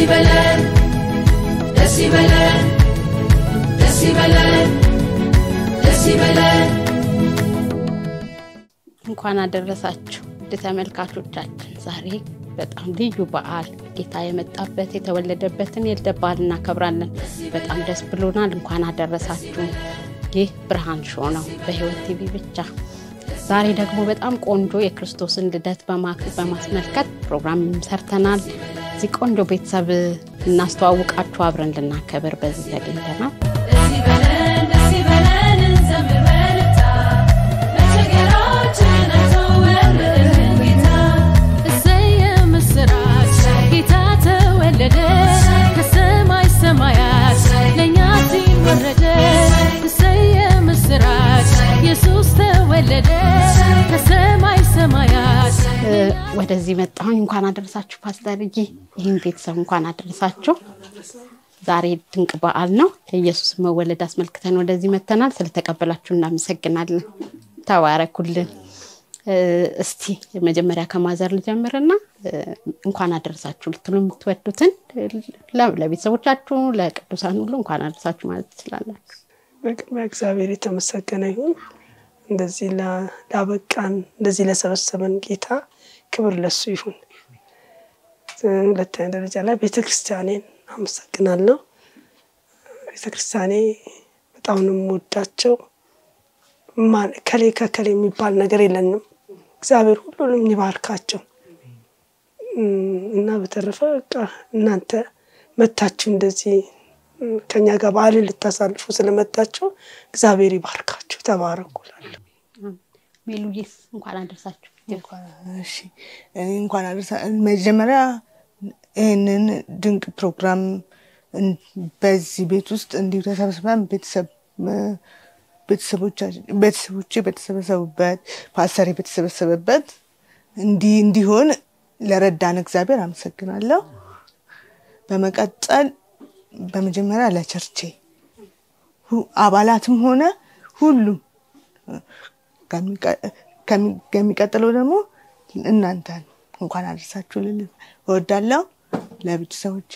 Decibelen, decibelen, decibelen, decibelen. እንኳን አደረሳችሁ ለተመልካቾቻችን ዛሬ በጣም ልዩ በዓል ጌታ የመጣበት የተወለደበትን የልደት በዓል እናከብራለን በጣም ደስ ብሎናል እንኳን አደረሳችሁ ይህ ብርሃን ሾው ነው በህይወት ቲቪ ብቻ ዛሬ ደግሞ በጣም ቆንጆ የክርስቶስን ልደት በማስመልከት ፕሮግራም ሰርተናል እዚህ ቆንጆ ቤተሰብ እናስተዋውቃችሁ አብረን ልናከብር በዚህ ተገኝተናል ከሰማይ ሰማያት ለኛ ሲወረደ ተሰየም ስራት ኢየሱስ ተወለደ ከሰማይ ሰማያት ወደዚህ መጣሁኝ እንኳን አደረሳችሁ ፓስተርጂ ይሄን ቤተሰብ እንኳን አደረሳችሁ ዛሬ ድንቅ በዓል ነው ኢየሱስ መወለድ አስመልክተን ወደዚህ መተናል ስለተቀበላችሁ እናመሰግናለን ተባረኩልን እስቲ መጀመሪያ ከማዘር ልጀምርና እንኳን አደረሳችሁ ልትሉ የምትወዱትን ለቤተሰቦቻችሁ ለቅዱሳን ሁሉ እንኳን አደረሳችሁ ማለት ትችላላችሁ በቅድሚያ እግዚአብሔር የተመሰገነ ይሁን እንደዚህ ላበቃን እንደዚህ ለሰበሰበን ጌታ ክብር ለሱ ይሁን ሁለተኛ ደረጃ ላይ ቤተክርስቲያኔን አመሰግናለሁ ቤተክርስቲያኔ በጣም ነው የምወዳቸው ከሌ የሚባል ነገር የለንም እግዚአብሔር ሁሉንም ይባርካቸው እና በተረፈ እናንተ መታችሁ እንደዚህ ከኛ ጋር በዓል ልታሳልፉ ስለመጣችሁ እግዚአብሔር ይባርካችሁ ተባረኩላችሁ ሜሉዬስ እንኳን አደረሳችሁ እሺ እንኳን አደረሳችሁ መጀመሪያ ይሄንን ድንቅ ፕሮግራም በዚህ ቤት ውስጥ እንዲሁ ተሰብስበን ቤተሰቦቼ በተሰበሰቡበት ፓስተር በተሰበሰበበት እንዲሆን ለረዳን እግዚአብሔር አመሰግናለሁ በመቀጠል በመጀመሪያ ለቸርቼ አባላትም ሆነ ሁሉ ከሚቀጥለው ደግሞ እናንተ እንኳን አደረሳችሁ ልወዳለሁ ለቤተሰቦቼ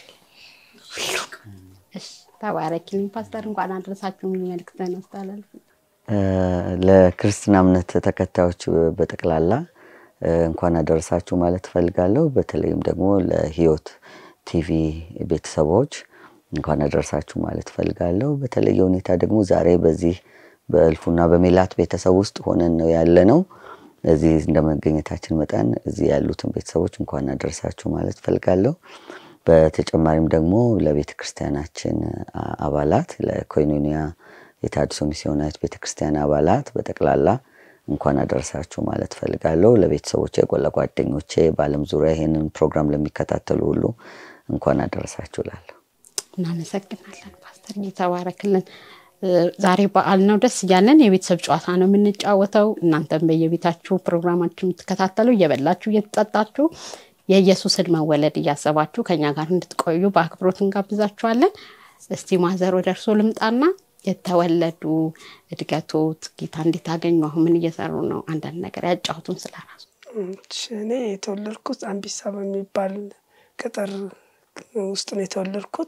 ተባረክልኝ ፓስተር እንኳን አደረሳችሁ ምን መልክተን አስተላልፉ ለክርስቲና እምነት ተከታዮች በተቀላላ እንኳን አደረሳችሁ ማለት ፈልጋለሁ በተለይም ደግሞ ለህይወት ቲቪ ቤተሰቦች እንኳን አደረሳችሁ ማለት ፈልጋለሁ በተለየ ሁኔታ ደግሞ ዛሬ በዚህ በእልፉና በሜላት ቤተሰብ ውስጥ ሆነን ነው ያለነው እዚህ እንደመገኘታችን መጣን እዚህ ያሉትን ቤተሰቦች እንኳን አደረሳችሁ ማለት ፈልጋለሁ በተጨማሪም ደግሞ ለቤተክርስቲያናችን አባላት ለኮይኖኒያ የታድሶ ሚስዮናዊት ቤተክርስቲያን አባላት በተቀላላ እንኳን አደረሳችሁ ማለት ፈልጋለሁ ለቤተሰቦቼ ጓደኞቼ ባለም ዙሪያ ይሄንን ፕሮግራም ለሚከታተሉ ሁሉ እንኳን አደረሳችሁ ላለው እናመሰግናለን ፓስተር ይተባረክልን ዛሬ በዓል ነው ደስ ያለን የቤተሰብ ጨዋታ ነው የምንጫወተው እናንተም በየቤታችሁ ፕሮግራማችሁን ተከታተሉ እየበላችሁ እየተጣጣችሁ የኢየሱስን መወለድ ያሰባችሁ ከኛ ጋር እንድትቆዩ በአክብሮት እንጋብዛችኋለን እስቲ ማዘር ወደርሶ ልምጣና የተወለዱ እድገቶት ጌታ እንዴት አገኙ ምን እየሰሩ ነው አንዳንድ ነገር ያጫውቱን ስለራሱ እኔ የተወለድኩት አምቢሳ በሚባል ገጠር ውስጥ ነው የተወለድኩት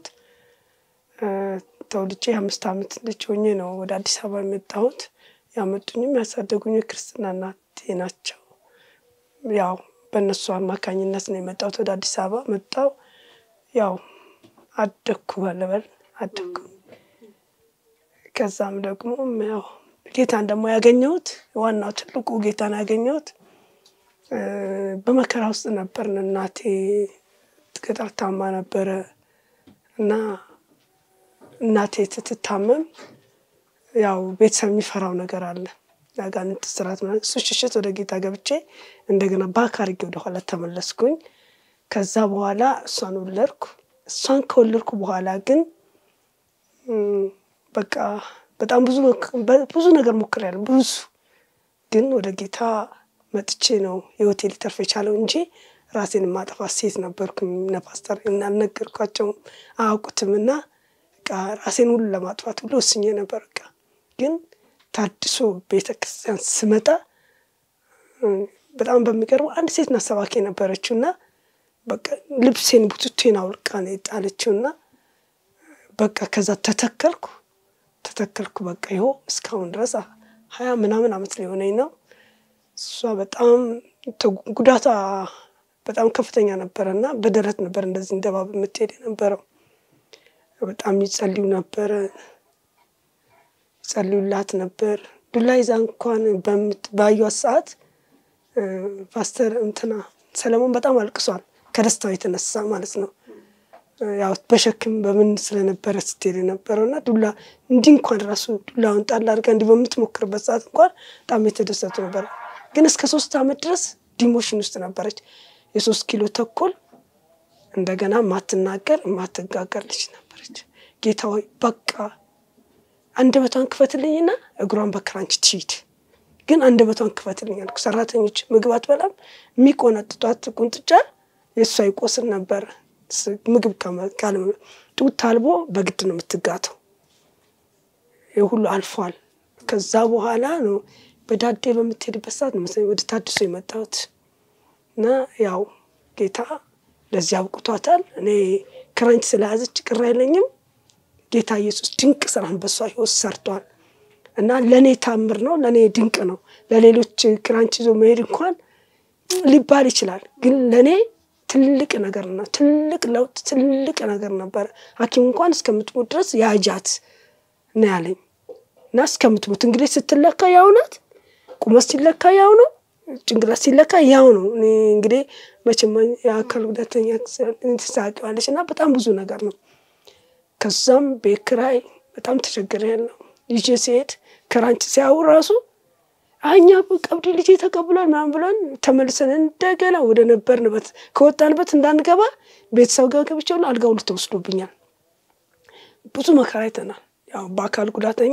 ተወልጄ 5 አመት ልጅ ሆኜ ነው ወደ አዲስ አበባ የመጣሁት ያመጡኝም ያሳደጉኝ ክርስቲያና እናቴ ናቸው ያው በእነሱ አማካኝነት ነው የመጣሁት ወደ አዲስ አበባ መጣው ያው አደኩ ባለበል አደኩ ከዛም ደግሞ ያው ጌታን ደግሞ ያገኘሁት ዋናው ትልቁ ጌታን ያገኘሁት በመከራ ውስጥ ነበርና እናቴ ተከታታማ ነበረ እና እናቴ ትታመም ያው ቤተሰብ የሚፈራው ነገር አለ ያጋንንት ስራት ማለት ሱሽሽት ወደ ጌታ ገብቼ እንደገና ባካርጌ ወደ ኋላ ተመለስኩኝ ከዛ በኋላ እሷን ከወለድኩ በኋላ ግን በቃ በጣም ብዙ ነገር ሞክሬያለሁ ብዙ ግን ወደ ጌታ መጥቼ ነው ህይወቴ ሊተርፍ የቻለው እንጂ ራሴን ማጥፋ ሴት ነበርኩኝ ነፓስተር እና ነገርኳቸው አውቁትምና ራሴን ሁሉ ለማጥፋት ሁሉ ወስኜ ነበር ግን ታድሶ ቤተክርስቲያን ስመጣ በጣም በሚቀርቡ አንድ ሴት ናሰባኪ ነበረችውና በቃ ልብሴን ቡትቴን አውልቃ ነው የጣለችውና በቃ ከዛ ተተከልኩ በቃ ይኸው እስካሁን ድረስ 20 ምናምን አመት ሊሆነኝ ነው። እሷ በጣም ጉዳታ በጣም ከፍተኛ ነበርና በደረት ነበር እንደዚህ እንደባብ የምትሄድ የነበረው። በጣም ይጸልዩ ነበር፣ ይጸልዩላት ነበር። ዱላ ይዛ እንኳን ባዩት ሰዓት ፓስተር እንትና ሰለሞን በጣም አልቅሷል ከደስታው የተነሳ ማለት ነው። ያው በሸክም በምን ስለነበረ ስትሄድ ነበርና ዱላ እንዲህ እንኳን ራሱ ዱላውን ጣል አድርጋ እንዲህ በምትሞክርበት ሰዓት እንኳን በጣም የተደሰቱ ነበር። ግን እስከ 3 አመት ድረስ ዲሞሽን ውስጥ ነበረች። የ3 ኪሎ ተኩል እንደገና ማትናገር ማትጋገር ልጅ ነበረች። ጌታ ሆይ በቃ አንደበቷን ክፈትልኝና እግሯን በክራንች ትሂድ፣ ግን አንደበቷን ክፈትልኝ አልኩ። ሰራተኞች ምግብ አትበላም፣ የሚቆነጥጧት ቁንጥጫ የሷ ይቆስል ነበር። ምግብ ካለ ጡት ታልቦ በግድ ነው የምትጋተው። የሁሉ አልፏል። ከዛ በኋላ ነው በዳዴ በምትሄድበት ሰዓት ነው ወደ ታድሶ የመጣሁት እና ያው ጌታ ለዚህ አብቅቷታል። እኔ ክራንች ስለያዘች ቅር አይለኝም። ጌታ ኢየሱስ ድንቅ ስራን በሷ ህይወት ሰርቷል እና ለኔ ታምር ነው፣ ለኔ ድንቅ ነው። ለሌሎች ክራንች ይዞ መሄድ እንኳን ሊባል ይችላል፣ ግን ለኔ ትልቅ ነገር ነው። ትልቅ ለውጥ ትልቅ ነገር ነበር። ሐኪም እንኳን እስከምትሞት ድረስ ያጃት ነው ያለኝ እና እስከምትሞት እንግዲህ ስትለካ ያው ናት፣ ቁመት ሲለካ ያው ነው፣ ጭንቅላት ሲለካ ያው ነው። እኔ እንግዲህ መቼም የአካል ጉዳተኛ ተሳቀዋለች እና በጣም ብዙ ነገር ነው። ከዛም በክራይ በጣም ተቸግሬያለሁ። ልጄ ሲሄድ ክራንች ሲያው ራሱ አኛ ቀብድ ልጄ ተቀብሏል ምናምን ብለን ተመልሰን እንደገና ወደ ነበርንበት ከወጣንበት እንዳንገባ ቤተሰብ ጋር ገብቼው አልጋው ልትወስዱብኛል። ብዙ መከራ አይተናል። ያው በአካል ጉዳተኛ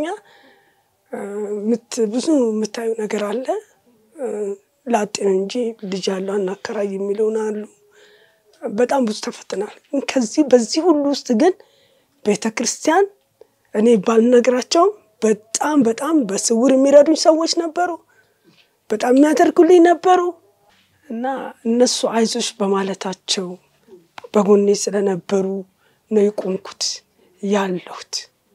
ብዙ የምታዩ ነገር አለ። ላጤን እንጂ ልጅ ያለው አናከራይ የሚሉን አሉ። በጣም ብዙ ተፈተናል። ከዚህ በዚህ ሁሉ ውስጥ ግን ቤተክርስቲያን እኔ ባልነግራቸው በጣም በስውር የሚረዱኝ ሰዎች ነበሩ። በጣም የሚያደርጉልኝ ነበሩ እና እነሱ አይዞሽ በማለታቸው በጎኔ ስለነበሩ ነው የቆምኩት ያለሁት።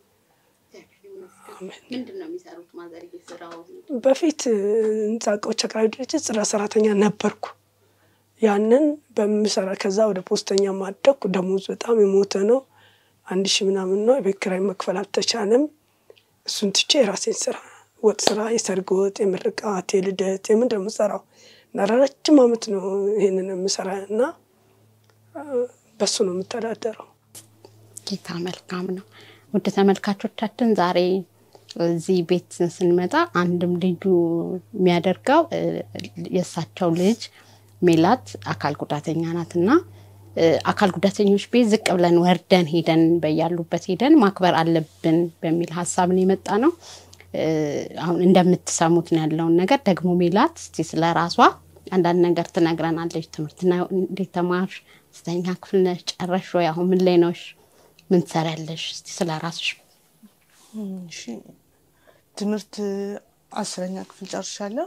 ምንድነው የሚሰሩት ማዘር ይስራው? በፊት እንጻቀው ቸክራይ ድርጅት ጽራ ሰራተኛ ነበርኩ። ያንን በመሰራ ከዛ ወደ ፖስተኛ ማደኩ። ደሞዝ በጣም የሞተ ነው። 1000 ምናምን ነው። የቤት ኪራይ መክፈል አልተቻለም። እሱን ትቼ ራሴን ስራ ወጥ ስራ፣ የሰርግ ወጥ፣ የምርቃት፣ የልደት የምንድነው የምሰራው እና ረጅም አመት ነው ይሄንን የምሰራና በሱ ነው የምተዳደረው። ጌታ መልካም ነው። ወደ ተመልካቾቻችን ዛሬ እዚህ ቤት ስንመጣ አንድም ልጁ የሚያደርገው የሳቸው ልጅ ሜላት አካል ጉዳተኛ ናትና አካል ጉዳተኞች ቤት ዝቅ ብለን ወርደን ሄደን በያሉበት ሄደን ማክበር አለብን በሚል ሐሳብ ነው የመጣ ነው። አሁን እንደምትሰሙት ነው ያለውን ነገር ደግሞ ሜላት እስቲ ስለራሷ አንዳንድ ነገር ትነግረናለች። ትምህርትና እንዴት ተማርሽ? ስተኛ ክፍል ነሽ? ጨረሽ ወይ? አሁን ምን ላይ ነሽ? ምን ትሰሪያለሽ? እስቲ ስለራስሽ። እሺ ትምህርት 10ኛ ክፍል ጨርሻለሁ።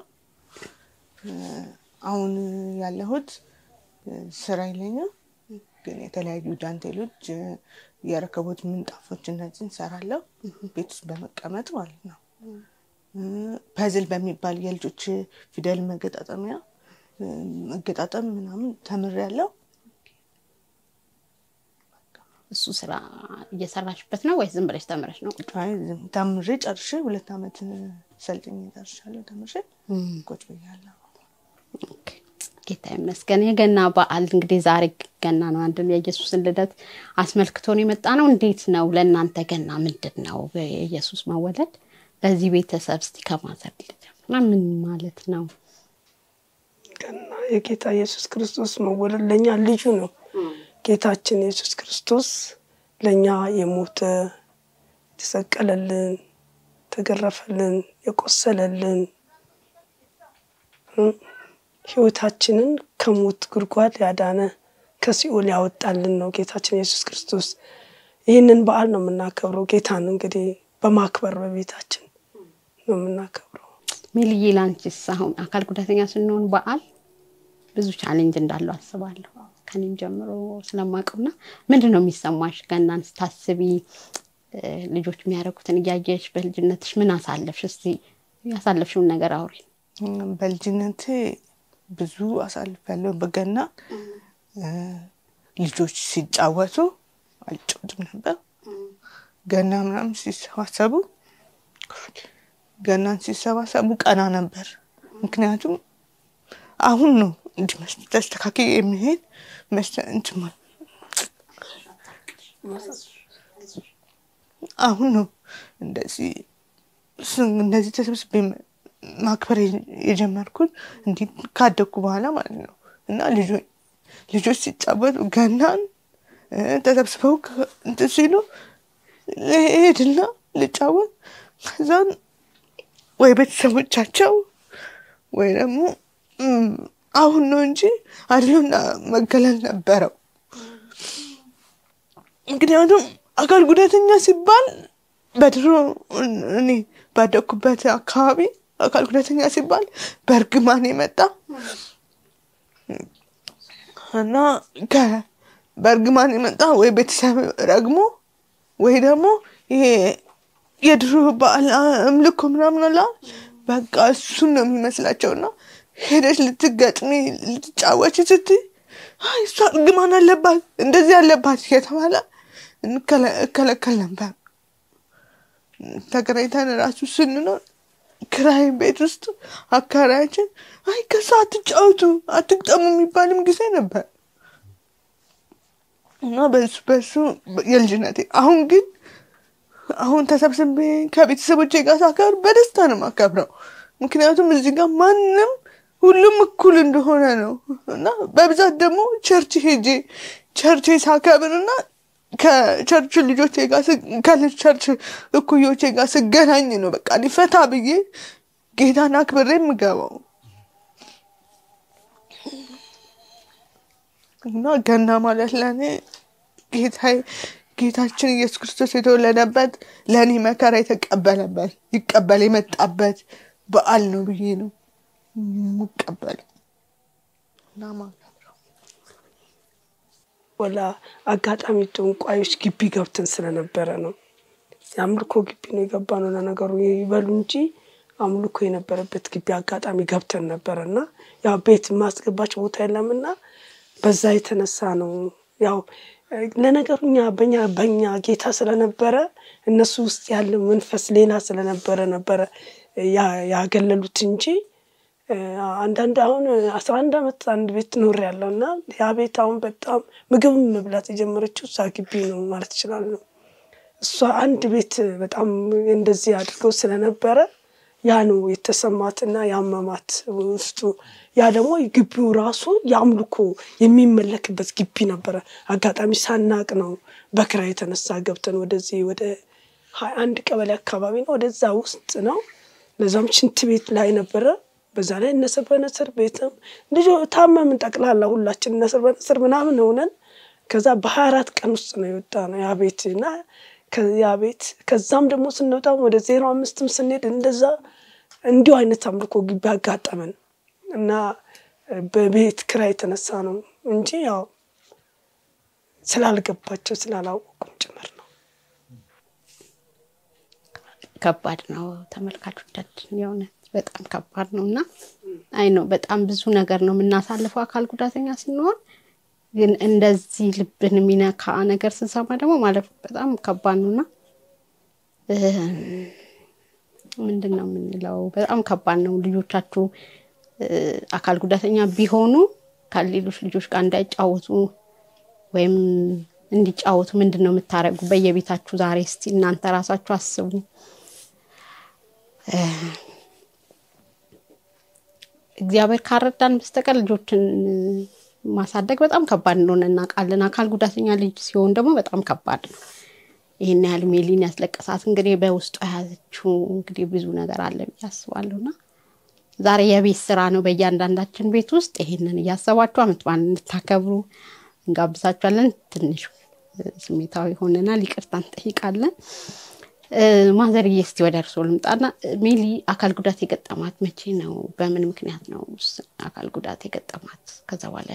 አሁን ያለሁት ስራ የለኝም፣ ግን የተለያዩ ዳንቴሎች የረከቦት ምንጣፎች እነዚህን ሰራለሁ ቤት ውስጥ በመቀመጥ ማለት ነው። ፐዝል በሚባል የልጆች ፊደል መገጣጠሚያ መገጣጠም ምናምን ተምሬያለሁ። እሱ ስራ እየሰራሽበት ነው ወይስ ዝም ብለሽ ተምረሽ ነው? አይ ተምሬ ጨርሼ 2 አመት ሰልጥኜ ጨርሻለሁ። ተምሬ ቁጭ ብያለሁ። ኦኬ ጌታ ይመስገን። የገና በዓል እንግዲህ ዛሬ ገና ነው። አንድ የኢየሱስን ልደት አስመልክቶ ነው የመጣ ነው። እንዴት ነው ለእናንተ ገና ምንድነው? የኢየሱስ መወለድ ለዚህ ቤተሰብ እስቲ ከማዘር ልጅና ምን ማለት ነው? ገና የጌታ ኢየሱስ ክርስቶስ መወለድ ለኛ ልጁ ነው። ጌታችን ኢየሱስ ክርስቶስ ለኛ የሞተ ተሰቀለልን፣ ተገረፈልን፣ የቆሰለልን ህይወታችንን ከሞት ጉድጓድ ያዳነ ከሲኦል ያወጣልን ነው ጌታችን ኢየሱስ ክርስቶስ። ይሄንን በዓል ነው የምናከብረው። ጌታን እንግዲህ በማክበር በቤታችን ነው የምናከብረው። ሚሊዬ ላንቺስ አሁን አካል ጉዳተኛ ስንሆን በዓል ብዙ ቻሌንጅ እንዳለው አስባለሁ። ከኔም ጀምሮ ስለማቀውና ምንድነው የሚሰማሽ ገናን ስታስቢ ልጆች የሚያረጉትን ያያየሽ በልጅነትሽ ምን አሳለፍሽ እስቲ ያሳለፍሽውን ነገር አውሪ በልጅነቴ ብዙ አሳልፋለሁ በገና ልጆች ሲጫወቱ አልጫወትም ነበር ገና ምናምን ሲሰባሰቡ ገናን ሲሰባሰቡ ቀና ነበር ምክንያቱም አሁን ነው እንዲመስል ተስተካክዬ የሚሄድ እንትን አሁን ነው እንደዚህ ተሰብስቤ ማክበር የጀመርኩት እንዲህ ካደኩ በኋላ ማለት ነው እና ልጆች ሲጫወቱ ገናን ተሰብስበው እንትን ሲሉ ሄድና ልጫወት ከዛን ወይ ቤተሰቦቻቸው ወይ ደግሞ አሁን ነው እንጂ አይደልና መገለል ነበረው ምክንያቱም አካል ጉዳተኛ ሲባል በድሮ እኔ ባደኩበት አካባቢ አካል ጉዳተኛ ሲባል በርግማን የመጣ እና በርግማን የመጣ ወይ ቤተሰብ ረግሞ ወይ ደግሞ ይሄ የድሮ በዓል አምልኮ ምናምን አላ በቃ እሱን ነው የሚመስላቸውና ሄደሽ ልትገጥሚ ልትጫወቺ ስትይ አይ እሷ እርግማን አለባት እንደዚህ አለባት የተባለ እንከለከል ነበር ተከራይተን ራሱ ስንኖር ክራይ ቤት ውስጥ አካራችን አይ ከሷ አትጫወቱ አትግጠሙ የሚባልም ጊዜ ነበር እና በሱ የልጅነቴ አሁን ተሰብስቤ ከቤተሰቦቼ ጋር ሳከብር በደስታ ነው ማከብረው ምክንያቱም እዚህ ጋር ማንም ሁሉም እኩል እንደሆነ ነው እና በብዛት ደግሞ ቸርች ሳከብርና ከቸርች ልጆቼ ጋር ከቸርች እኩዮቼ ጋር ስገናኝ ነው በቃ ሊፈታ ብዬ ጌታን አክብሬ የምገባው እና ገና ማለት ለኔ ጌታችን ኢየሱስ ክርስቶስ የተወለደበት ለኔ መከራ የተቀበለበት ይቀበል የመጣበት በዓል ነው ብዬ ነው ሙቀበል እና ማከብረው ወላ አጋጣሚ ጥንቋዮች ግቢ ገብተን ስለነበረ ነው ያምልኮ ግቢ ነው የገባነው ለነገሩ ይበሉ እንጂ አምልኮ የነበረበት ግቢ አጋጣሚ ገብተን ነበርና ያው ቤት ማስገባች ቦታ የለምና በዛ የተነሳ ነው ያው ለነገሩኛ በእኛ ጌታ ስለነበረ እነሱ ውስጥ ያለ መንፈስ ሌላ ስለነበረ ያገለሉት እንጂ አንዳንድ አሁን 11 አመት አንድ ቤት ኖር ያለውና ያ ቤት አሁን በጣም ምግብ መብላት የጀመረችው ሳግቢ ነው ማለት ይችላል ነው እሷ አንድ ቤት በጣም እንደዚህ አድርገው ስለነበረ ያ ነው የተሰማትና ያመማት ውስጡ ያ ደግሞ ግቢው ራሱ ያምልኮ የሚመለክበት ግቢ ነበር አጋጣሚ ሳናቅ ነው በክራይ የተነሳ ገብተን ወደዚህ ወደ 21 ቀበሌ አካባቢ ነው ወደዛ ውስጥ ነው ለዛም ሽንት ቤት ላይ ነበር በዛ ላይ ነሰር ቤትም ልጅ ታመምን ጠቅላላ ሁላችን ነሰር ምናምን ሆነን ከዛ በ24 ቀን ውስጥ ነው የወጣነው ያ ቤትና ከያ ቤት ከዛም ደግሞ ስንወጣ ወደ 05ም ስንሄድ እንደዛ እንዲው አይነት አምልኮ ግቢ አጋጠመን እና በቤት ክራይ የተነሳ ነው እንጂ ያው ስላልገባቸው ስላላወቁም ጭምር ነው ከባድ ነው ተመልካቾቻችን የሆነ በጣም ከባድ ነውና አይ ነው በጣም ብዙ ነገር ነው የምናሳልፈው አካል ጉዳተኛ ስንሆን ግን እንደዚህ ልብን የሚነካ ነገር ስንሰማ ደግሞ ማለት በጣም ከባድ ነውና ምንድነው የምንለው በጣም ከባድ ነው ልጆቻችሁ አካል ጉዳተኛ ቢሆኑ ከሌሎች ልጆች ጋር እንዳይጫወቱ ወይም እንዲጫወቱ ምንድነው የምታረጉ በየቤታችሁ ዛሬ እስቲ እናንተ ራሳችሁ አስቡ እግዚአብሔር ካረዳን በስተቀር ልጆችን ማሳደግ በጣም ከባድ እንደሆነ እናውቃለን አካል ጉዳተኛ ልጅ ሲሆን ደግሞ በጣም ከባድ ነው ይሄን ያህል ሜሊን ያስለቀሳት እንግዲህ በውስጡ ያዘችው እንግዲህ ብዙ ነገር አለ ያስባሉና ዛሬ የቤት ስራ ነው በእያንዳንዳችን ቤት ውስጥ ይሄንን ያሰባችሁ አመት ባን እንድታከብሩ እንጋብዛችኋለን ትንሽ ስሜታዊ ሆነና ይቅርታን ጠይቃለን ማዘርዬ እስቲ ወደ እርሶ ልምጣና ሜሊ አካል ጉዳት የገጠማት መቼ ነው በምን ምክንያት ነው አካል ጉዳት የገጠማት ከዛ በኋላ ያለው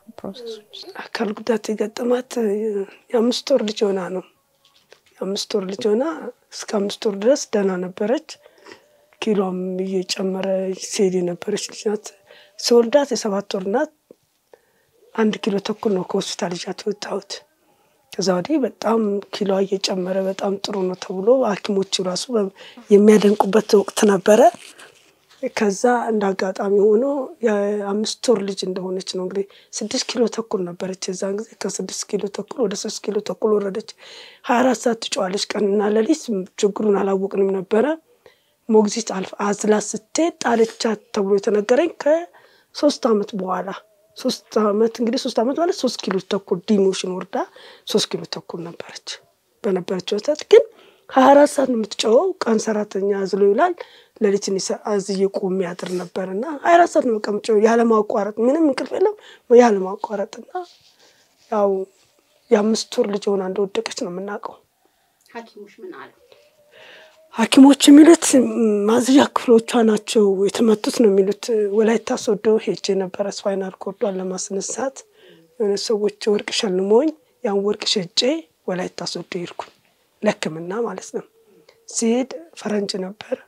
ፕሮሰሶች? አካል ጉዳት የገጠማት የ5 ወር ልጅ ሆና ነው። የ5 ወር ልጅ ሆና እስከ 5 ወር ድረስ ደህና ነበረች። ኪሎም እየጨመረ ሲሄድ የነበረች ልጅ ናት። ስወልዳት የ7 ወር ናት። 1 ኪሎ ተኩል ነው ከሆስፒታል ይዣት የወጣሁት። ከዛ ወዲህ በጣም ኪሎ እየጨመረ በጣም ጥሩ ነው ተብሎ ሐኪሞቹ ራሱ የሚያደንቁበት ወቅት ነበረ። ከዛ እንዳጋጣሚ ሆኖ የ5 ወር ልጅ እንደሆነች ነው እንግዲህ 6 ኪሎ ተኩል ነበረች የዛን ጊዜ። ከ6 ኪሎ ተኩል ወደ 3 ኪሎ ተኩል ወረደች። 24 ሰዓት ትጮኻለች ቀንና ሌሊት። ችግሩን አላወቅንም ነበረ። ሞግዚት አዝላ ስትሄድ ጣለቻት ተብሎ የተነገረኝ ከ3 ዓመት በኋላ 3 ዓመት እንግዲህ 3 ዓመት ማለት 3 ኪሎ ተኩል ዲሞሽን ወርዳ 3 ኪሎ ተኩል ነበረች። በነበረችው ሰዓት ግን 24 ሰዓት ነው የምትጮኸው። ቀን ሰራተኛ አዝሎ ይውላል፣ ሌሊትን አዝዬ ቆሜ ያድር ነበርና 24 ሰዓት ነው የምትጮኸው ያለ ማቋረጥ፣ ምንም እንቅልፍ የለም ያለ ማቋረጥና ያው የ5 ወር ልጅ ሆና እንደወደቀች ነው የምናውቀው። ሐኪሞች ምን አሉ? ሐኪሞች የሚሉት ማዝዣ ክፍሎቿ ናቸው የተመቱት ነው የሚሉት። ወላይታ ሶዶ ሄጄ ነበር ስፓይናል ኮርዷን ለማስነሳት። ሰዎች ወርቅ ሸልሞኝ ያን ወርቅ ሸጬ ወላይታ ሶዶ ሄድኩኝ ለሕክምና ማለት ነው። ሲሄድ ፈረንጅ ነበር።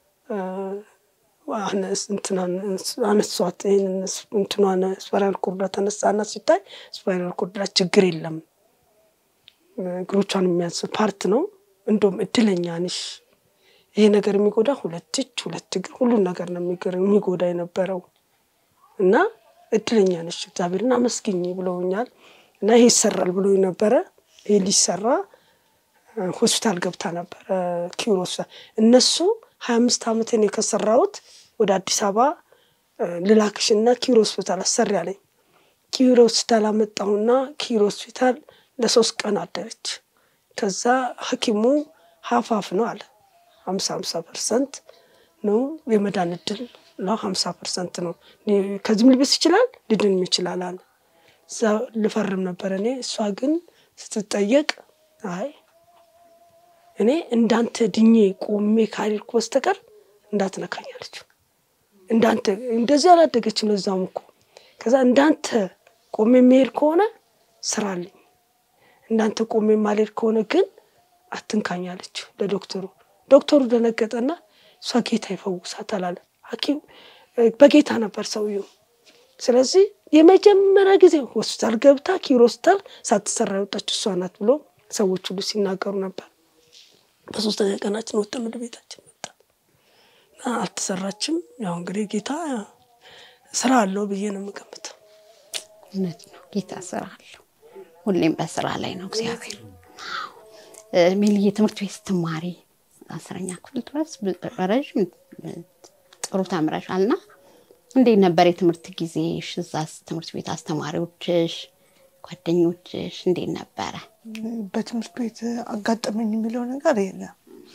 አነሷት እንትኗን ስፓይናል ኮርዷ ተነሳና ሲታይ ስፓይናል ኮርዷ ችግር የለም፣ እግሮቿን የሚያንስ ፓርት ነው። እንደውም እድለኛ ነሽ፣ ይሄ ነገር የሚጎዳ 2 እጅ 2 እግር ሁሉ ነገር ነው የሚጎዳ የነበረው እና እድለኛ ነሽ እግዚአብሔርን አመስግኝ ብለውኛል። እና ይሄ ይሰራል ብሎ ነበረ። ይሄ ሊሰራ ሆስፒታል ገብታ ነበር ኪሮስ። እነሱ 25 ዓመት ነው ከሰራሁት ወደ አዲስ አበባ ልላክሽና ኪሮስ ሆስፒታል አሰሪ አለኝ። ኪሮስ ሆስፒታል አመጣሁና ኪሮስ ሆስፒታል ለ3 ቀን አደረች። ከዛ ሐኪሙ ሀፋፍ ነው አለ 50% ነው የመዳን እድል ነው 50% ነው። ከዚህም ልብስ ይችላል ሊድን ይችላል አለ። ልፈርም ነበር እኔ። እሷ ግን ስትጠየቅ አይ እኔ እንዳንተ ድኜ ቆሜ ካልኩ በስተቀር እንዳትነካኝ አለች። እንዳንተ እንደዚህ አላደገችም ለዛም እኮ። ከዛ እንዳንተ ቆሜ መሄድ ከሆነ ስራልኝ፣ እንዳንተ ቆሜ ማልሄድ ከሆነ ግን አትንካኝ አለች ለዶክተሩ። ዶክተሩ ደነገጠና እሷ ጌታ ይፈውሳታል አለ። ሐኪም በጌታ ነበር ሰውየው። ስለዚህ የመጀመሪያ ጊዜ ሆስፒታል ገብታ ኪሮስ ሆስፒታል ሳትሰራ የወጣችው እሷ ናት ብሎ ሰዎች ሁሉ ሲናገሩ ነበር። በ3ኛ ቀናችን ወጥተን ወደ ቤታችን መጣ። አልተሰራችም። ያው እንግዲህ ጌታ ስራ አለው ብዬ ነው የምገምተው። እውነት ነው፣ ጌታ ስራ አለው። ሁሌም በስራ ላይ ነው እግዚአብሔር። ሚልዬ ትምህርት ቤት ስትማሪ 10ኛ ክፍል ድረስ ረጅም ጥሩ ተምረሻልና እንዴት ነበር የትምህርት ጊዜሽ? እዛስ ትምህርት ቤት አስተማሪዎችሽ፣ ጓደኞችሽ እንዴት ነበረ? በትምህርት ቤት አጋጠመኝ የሚለው ነገር የለም።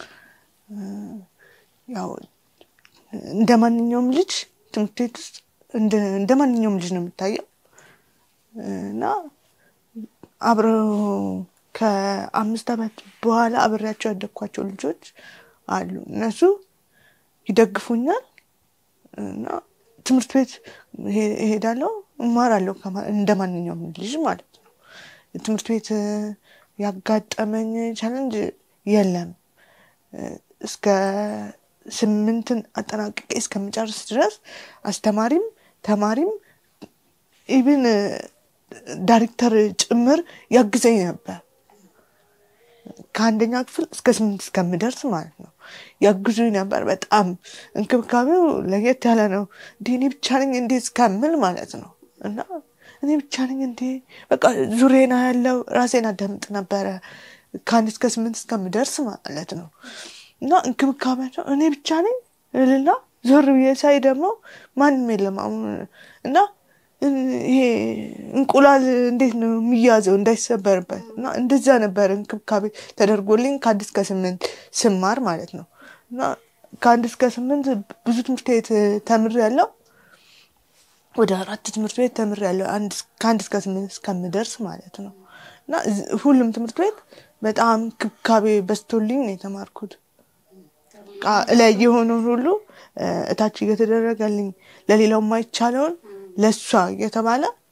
ያው እንደማንኛውም ልጅ ትምህርት ቤት ውስጥ እንደማንኛውም ልጅ ነው የምታየው እና አብረው ከ5 ዓመት በኋላ አብሬያቸው ያደግኳቸው ልጆች አሉ። እነሱ ይደግፉኛል እና ትምህርት ቤት እሄዳለሁ፣ እማራለሁ እንደማንኛውም ልጅ ማለት ነው። ትምህርት ቤት ያጋጠመኝ ቻሌንጅ የለም። እስከ 8 አጠናቅቄ እስከምጨርስ ድረስ አስተማሪም ተማሪም ኢቭን ዳይሬክተር ጭምር ያግዘኝ ነበር። ከ1ኛ ክፍል እስከ 8 እስከምደርስ ማለት ነው ያግዙኝ ነበር። በጣም እንክብካቤው ለየት ያለ ነው። እኔ ብቻ ነኝ እንዴ እስከምል ማለት ነው። እና እኔ ብቻ ነኝ እንዴ በቃ ዙሪያና ያለው ራሴን አዳምጥ ነበር ከ1 እስከ 8 እስከምደርስ ማለት ነው። እና እንክብካቤው እኔ ብቻ ነኝ እልና ዞር ብዬ ሳይ ደግሞ ማንም የለም። እና ይሄ እንቁላል እንዴት ነው የሚያዘው እንዳይሰበርበት እና እንደዛ ነበር እንክብካቤ ተደርጎልኝ ከ1 እስከ 8 ስማር ማለት ነው። እና ከ1 እስከ 8 ብዙ ትምህርት ቤት ተምሬያለሁ። ወደ 4 ትምህርት ቤት ተምሬያለሁ ከ1 እስከ 8 እስከምደርስ ማለት ነው። እና ሁሉም ትምህርት ቤት በጣም እንክብካቤ በዝቶልኝ ነው የተማርኩት። ላይ የሆነው ሁሉ እታች እየተደረገልኝ ለሌላው ማይቻለውን ለሷ እየተባለ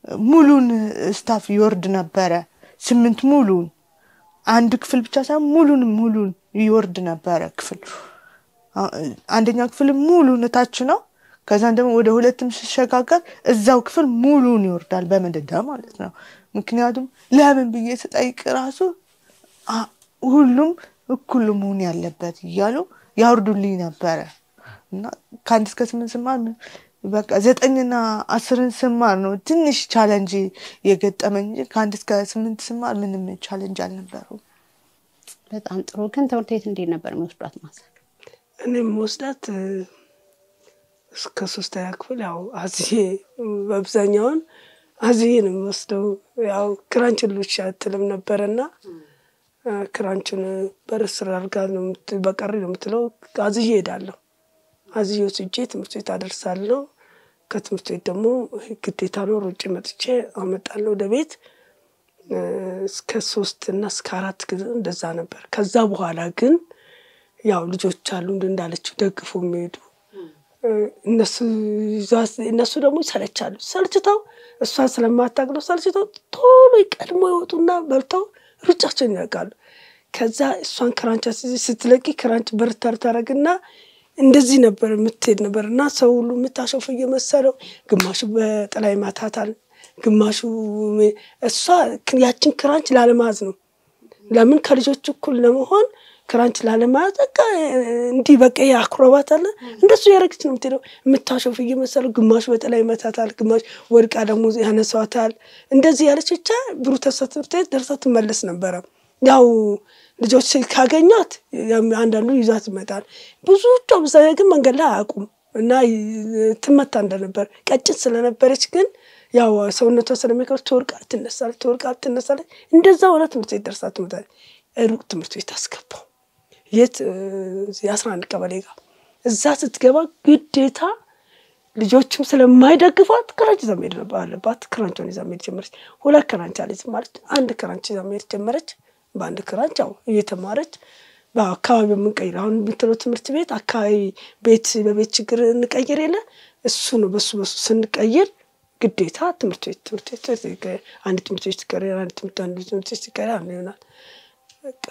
ሙሉን ስታፍ ይወርድ ነበረ 8 ሙሉን አንድ ክፍል ብቻ ሳይሆን ሙሉን ይወርድ ነበረ ክፍል አንደኛ ክፍል ሙሉን ታች ነው ከዛን ደግሞ ወደ ሁለትም ሲሸጋገር እዛው ክፍል ሙሉን ይወርዳል በመደዳ ማለት ነው ምክንያቱም ለምን ብዬ ስጠይቅ ራሱ ሁሉም እኩል መሆን ያለበት ይያሉ ያወርዱልኝ ነበረ እና ከአንድ እስከ 8 ስማር በቃ 9 እና 10 ስማር ነው ትንሽ ቻሌንጅ የገጠመኝ ከአንድ እስከ 8 ስማር ምንም ቻሌንጅ አልነበረው በጣም ጥሩ ግን ትምህርት ቤት እንዴት ነበር የሚወስዷት ማሰብ እኔም ወስዳት እስከ 3ኛ ክፍል ያው አዚ በአብዛኛውን አዚ ነው ወስደው ያው ክራንችን ልጅ አትልም ነበርና ክራንችን በርስር አርጋ ነው በቀሪ ነው የምትለው አዚ ይሄዳለሁ አዚዮ ሲጄ ትምህርት ቤት አደርሳለሁ ከትምህርት ቤት ደግሞ ግዴታ ነው ሩጭ መጥቼ አመጣለሁ ወደ ቤት እስከ 3 እና እስከ 4 ጊዜ እንደዛ ነበር ከዛ በኋላ ግን ያው ልጆች አሉ እንዳለችው ደግፉ የሚሄዱ እነሱ ደግሞ ሰለቻሉ ሰልችተው እሷ ስለማታግለው ሰልችተው ቶሎ ይቀድሞ ይወጡና በልተው ሩጫቸውን ያጋሉ ከዛ እሷን ክራንቻ ስትለቂ ክራንች በርታር ታረግና እንደዚህ ነበር የምትሄድ ነበርና ሰው ሁሉ መታሸፍ እየመሰለው ግማሹ በጥላይ ማታታል ግማሹ እሷ ያችን ክራንች ላለማዝ ነው ለምን ከልጆች እኩል ለመሆን ክራንች ላለማዝ በቃ እንዲ በቃ ያክሮባት አለ እንደሱ ያረክት ነው የምትለው መታሸፍ እየመሰለው ግማሹ በጥላይ ማታታል ግማሹ ወርቃ ደግሞ ያነሳዋታል እንደዚህ ያለች ብቻ ብሩ ተሰጥቶ ደርሳ ትመለስ ነበር ያው ልጆች ካገኛት አንዳንዱ ይዛት ይመጣል ብዙ ተብዛየ ግን መንገድ ላይ አቁም እና ትመታ እንደነበር ቀጭን ስለነበረች ግን ያው ሰውነቷ ስለሚከብድ ተወርቃ ትነሳለች እንደዛ ወራት ትምህርት ቤት ደርሳ ትመጣለች ሩቅ ትምህርት ቤት አስገባው የት የ11 ቀበሌ ጋር እዛ ስትገባ ግዴታ ልጆችም ስለማይደግፋት ክራንች ዘመድ ነበር አለባት ክራንቾን ዘመድ ጀመረች ሁለት ክራንች አለች ማለት አንድ ክራንች ዘመድ ጀመረች በአንድ ክራንች ያው እየተማረች በአካባቢው ምንቀይር አሁን ብትለው ትምህርት ቤት አካባቢ ቤት በቤት ችግር እንቀይር የለ እሱ ነው በሱ ስንቀይር ግዴታ ትምህርት ቤት አንድ ትምህርት ቤት ትቀይር አንድ ትምህርት ቤት ትቀይር ይሆናል በቃ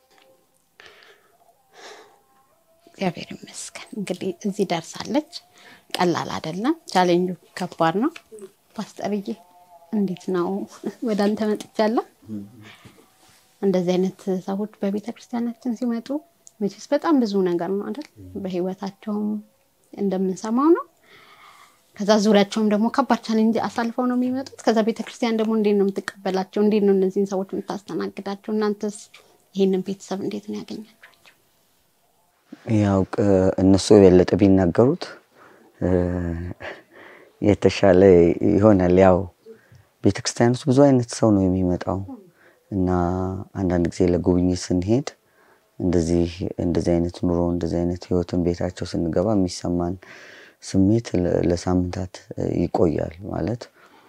እግዚአብሔር ይመስገን እንግዲህ እዚህ ደርሳለች ቀላል አይደለም ቻሌንጁ ከባድ ነው ፓስተርዬ እንዴት ነው ወደ አንተ መጥቻለሁ እንደዚህ አይነት ሰዎች በቤተክርስቲያናችን ሲመጡ መቼስ በጣም ብዙ ነገር ነው አይደል በህይወታቸውም እንደምንሰማው ነው ከዛ ዙሪያቸውም ደግሞ ከባድ ቻሌንጅ አሳልፈው ነው የሚመጡት ከዛ ቤተክርስቲያን ደግሞ እንዴት ነው የምትቀበላቸው እንዴት ነው እነዚህን ሰዎች የምታስተናግዳቸው እናንተስ ይሄንን ቤተሰብ እንዴት ነው ያገኛችኋቸው ያው እነሱ የበለጠ ቢናገሩት የተሻለ ይሆናል ያው ቤተክርስቲያን ውስጥ ብዙ አይነት ሰው ነው የሚመጣው እና አንዳንድ ጊዜ ለጉብኝት ስንሄድ እንደዚህ አይነት ኑሮ እንደዚህ አይነት ህይወትን ቤታቸው ስንገባ የሚሰማን ስሜት ለሳምንታት ይቆያል ማለት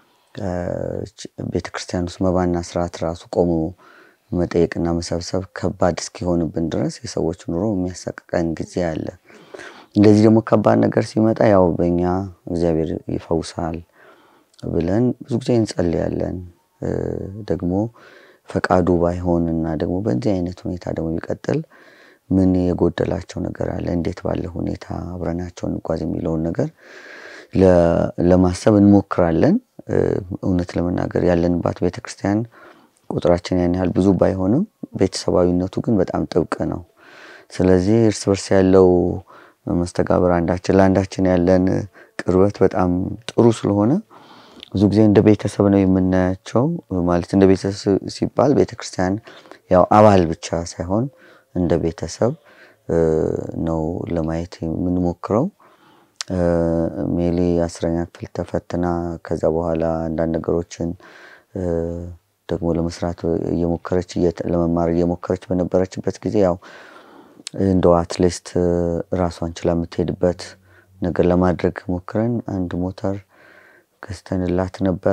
ቤተክርስቲያን ውስጥ መባና ስርዓት ራሱ ቆሞ መጠየቅና መሰብሰብ ከባድ እስኪሆንብን ድረስ የሰዎች ኑሮ የሚያሰቃቀን ጊዜ አለ እንደዚህ ደግሞ ከባድ ነገር ሲመጣ ያው በእኛ እግዚአብሔር ይፈውሳል ብለን ብዙ ጊዜ እንጸልያለን ደግሞ ፈቃዱ ባይሆንና ደግሞ በእንዲህ አይነት ሁኔታ ደግሞ ይቀጥል ምን የጎደላቸው ነገር አለ እንዴት ባለ ሁኔታ አብረናቸው እንጓዝ የሚለውን ነገር ለማሰብ እንሞክራለን እውነት ለመናገር ያለንባት ቤተክርስቲያን ቁጥራችን ያን ያህል ብዙ ባይሆንም ቤተሰባዊነቱ ግን በጣም ጥብቅ ነው ስለዚህ እርስ በርስ ያለው መስተጋብር አንዳችን ለአንዳችን ያለን ቅርበት በጣም ጥሩ ስለሆነ ብዙ ጊዜ እንደ ቤተሰብ ነው የምናያቸው ማለት እንደ ቤተሰብ ሲባል ቤተክርስቲያን ያው አባል ብቻ ሳይሆን እንደ ቤተሰብ ነው ለማየት የምንሞክረው ሜሊ 10ኛ ክፍል ተፈትና ከዛ በኋላ አንዳንድ ነገሮችን ደግሞ ለመስራት እየሞከረች ለመማር እየሞከረች በነበረችበት ጊዜ ያው እንደው አትሊስት ራሷን ችላ የምትሄድበት ነገር ለማድረግ ሞክረን አንድ ሞተር ከስተንላት ነበረ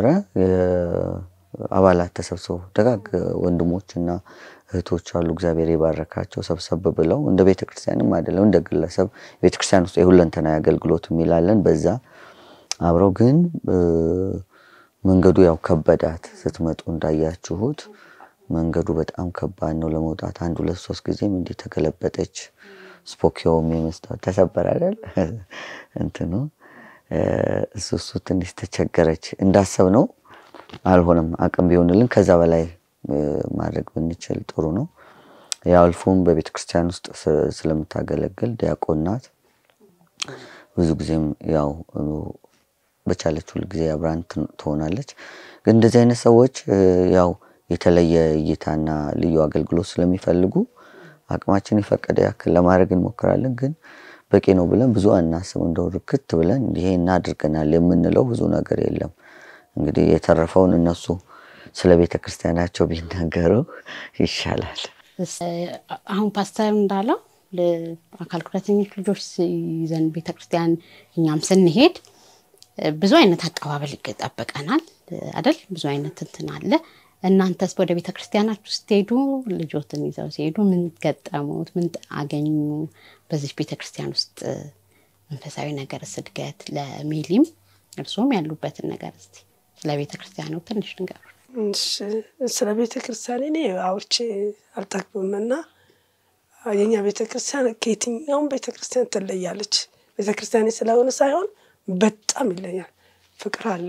አባላት ተሰብስበው ደጋግ ወንድሞችና እህቶች አሉ እግዚአብሔር ይባርካቸው ሰብሰብ ብለው እንደ ቤተክርስቲያንም አይደለም እንደ ግለሰብ ቤተክርስቲያን ውስጥ የሁለንተና አገልግሎት የሚላለን በዛ አብረው ግን መንገዱ ያው ከበዳት ስትመጡ እንዳያችሁት መንገዱ በጣም ከባድ ነው ለመውጣት 1 2 3 ጊዜም እንዴ ተገለበጠች ስፖኪዮም የመስታወት ተሰበረ አይደል እንትኑ እሱ ትንሽ ተቸገረች እንዳሰብነው አልሆነም አቅም ቢሆንልን ከዛ በላይ ማድረግ ብንችል ጥሩ ነው ያው አልፎም በቤተክርስቲያን ውስጥ ስለምታገለግል ዲያቆን ናት ብዙ ጊዜም ያው በቻለችው ጊዜ አብራን ትሆናለች ግን እንደዚህ አይነት ሰዎች ያው የተለየ እይታና ልዩ አገልግሎት ስለሚፈልጉ አቅማችን ይፈቀደ ያክል ለማድረግ እንሞክራለን ግን በቂ ነው ብለን ብዙ አናስብ እንደው ርክት ብለን ይሄ እናድርገናል የምንለው ብዙ ነገር የለም እንግዲህ የተረፈውን እነሱ ስለ ቤተክርስቲያናቸው ቢናገሩ ይሻላል አሁን ፓስተር እንዳለው ለአካል ጉዳተኞች ልጆች ይዘን ቤተክርስቲያን እኛም ስንሄድ ብዙ አይነት አቀባበል ይጠበቀናል አይደል ብዙ አይነት እንትን አለ እናንተስ ወደ ቤተክርስቲያናችሁ ስትሄዱ ልጆችን ይዘው ሲሄዱ ምን ገጠሙት ምን አገኙ በዚህ ቤተክርስቲያን ውስጥ መንፈሳዊ ነገር ስድገት ለሚሊም እርሶም ያሉበትን ነገር እስቲ ስለ ቤተክርስቲያኑ ትንሽ ንገሩ ስለ ቤተክርስቲያን እኔ አውርቼ አልጠግብምና የኛ ቤተክርስቲያን ከየትኛውም ቤተክርስቲያን ትለያለች ቤተክርስቲያን ስለሆነ ሳይሆን በጣም ይለያል ፍቅር አለ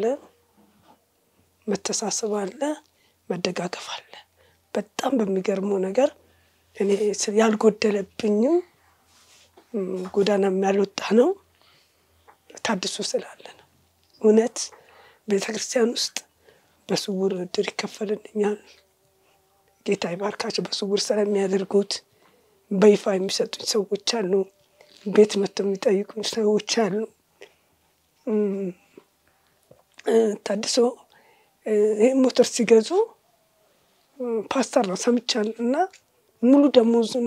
መተሳሰብ አለ መደጋገፍ አለ በጣም በሚገርመው ነገር እኔ ያልጎደለብኝም ጎዳናም ያልወጣ ነው ታድሶ ስላለ ነው እውነት ቤተክርስቲያን ውስጥ በስውር ድር ይከፈልልኛል ጌታ ይባርካቸው በስውር ስለሚያደርጉት በይፋ የሚሰጡኝ ሰዎች አሉ ቤት መጥተው የሚጠይቁኝ ሰዎች አሉ ታድሶ ሞተር ሲገዙ ፓስተር ነው ሰምቻለሁና ሙሉ ደሞዙን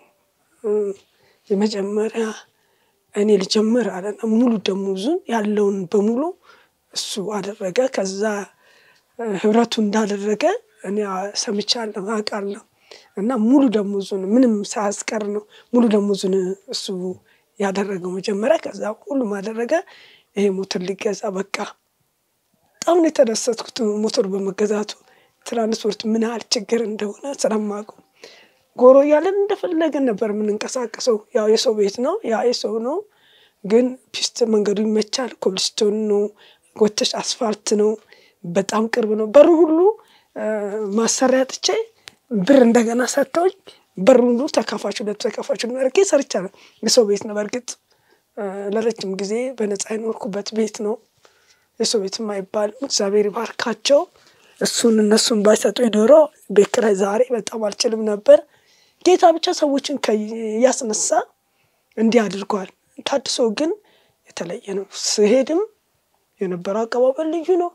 የመጀመሪያ እኔ ልጀምር አለና ሙሉ ደሞዙን ያለውን በሙሉ እሱ አደረገ ከዛ ህብረቱ እንዳደረገ እኔ ሰምቻለሁ አውቃለሁ እና ሙሉ ደሞዙን ምንም ሳያስቀር ነው ሙሉ ደሞዙን እሱ ያደረገው መጀመሪያ ከዛ ሁሉ ማደረገ ይሄ ሞተር ሊገዛ በቃ በጣም ነው የተደሰትኩት ሞተር በመገዛቱ ትራንስፖርት ምን ያህል ችግር እንደሆነ ስለማውቀው ጎሮ ያለን እንደፈለገን ነበር ምን እንቀሳቀሰው ያው የሰው ቤት ነው ያ የሰው ነው ግን ፒስት መንገዱ ይመቻል ኮብልስቶን ነው ጎተሽ አስፋልት ነው በጣም ቅርብ ነው በሩ ሁሉ ማሰሪያ ጥቼ ብር እንደገና ሰጥቶኝ በሩን ሁሉ ተካፋችሁ ነርኬ ሰርቻለሁ የሰው ቤት ነው በርግጥ ለረጅም ጊዜ በነፃ ይኖርኩበት ቤት ነው የሰው ቤት የማይባል እግዚአብሔር ይባርካቸው እነሱን ባይሰጡኝ ዶሮ በክራይ ዛሬ በጣም አልችልም ነበር ጌታ ብቻ ሰዎችን ያስነሳ እንዲህ አድርጓል ታድሶ ግን የተለየ ነው ስሄድም የነበረው አቀባበል ልዩ ነው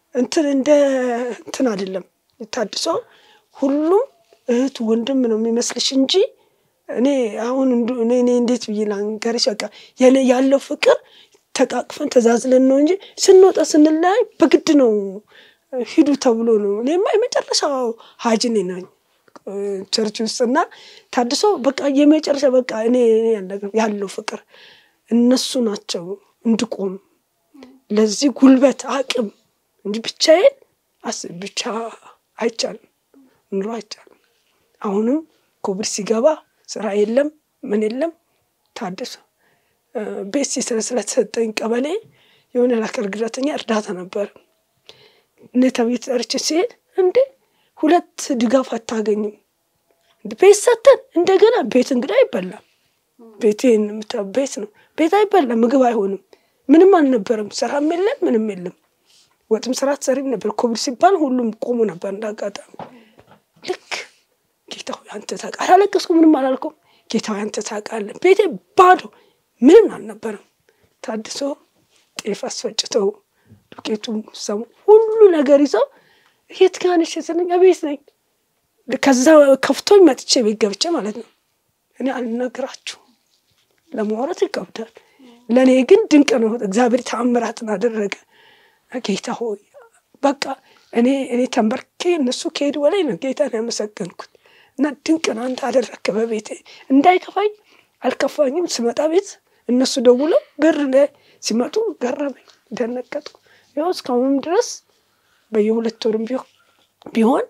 እንትን አይደለም ታድሶ ሁሉም እህት ወንድም ነው የሚመስልሽ እንጂ እኔ አሁን እኔ እንዴት ብይላንገርሽ በቃ ያለው ፍቅር ተቃቅፈን ተዛዝለን ነው እንጂ ስንወጣ ስንላይ በግድ ነው ሂዱ ተብሎ ነው እኔማ የመጨረሻው ሀጅኔ ነኝ ቸርች ውስጥና ታድሶ በቃ የመጨረሻ በቃ እኔ ያለው ፍቅር እነሱ ናቸው እንድቆም ለዚህ ጉልበት አቅም እንጂ ብቻዬን ብቻ አይቻልም ኑሮ አይቻልም አሁንም ኮብር ሲገባ ስራ የለም ምን የለም ታድሶ ቤት ስለተሰጠኝ ቀበሌ የሆነ ለአካል ጉዳተኛ እርዳታ ነበር ነተቤት አርቼ ሲል እንዴ ሁለት ድጋፍ አታገኝም ቤት ሰተን እንደገና ቤት እንግዳ አይበላም ቤቴን ምታቤት ነው ቤት አይበላም ምግብ አይሆንም ምንም አልነበረም ሰራም የለም ምንም የለም ወጥም ስራ ተሰሪም ነበር ኮብር ሲባል ሁሉም ቆሞ ነበር እንዳጋጣሚ ልክ ጌታው አንተ ታውቃለህ አለቀስኩ ምንም አላልኩም ጌታው አንተ ታውቃለህ ቤቴ ባዶ ምንም አልነበረም ታድሶ ጤፍ አስፈጭተው ዱቄቱም ሰው ሁሉ ነገር ይዘው የትካንሽ ስለኛ ቤት ነኝ ከዛ ከፍቶኝ መጥቼ ቤት ገብቼ ማለት ነው እኔ አልነግራችሁ ለማውራት ይከብዳል ለኔ ግን ድንቅ ነው እግዚአብሔር ተአምራትን አደረገ ጌታ ሆይ በቃ እኔ ተንበርኬ እነሱ ከሄዱ ወላይ ነው ጌታን ያመሰገንኩት እና ድንቅ ነው አንተ አደረከ በቤቴ እንዳይከፋኝ አልከፋኝም ስመጣ ቤት እነሱ ደውለው በር ላይ ሲመጡ ገረመኝ ደነቀጥኩ ያው እስካሁን ድረስ በየ2 ወርም ቢሆን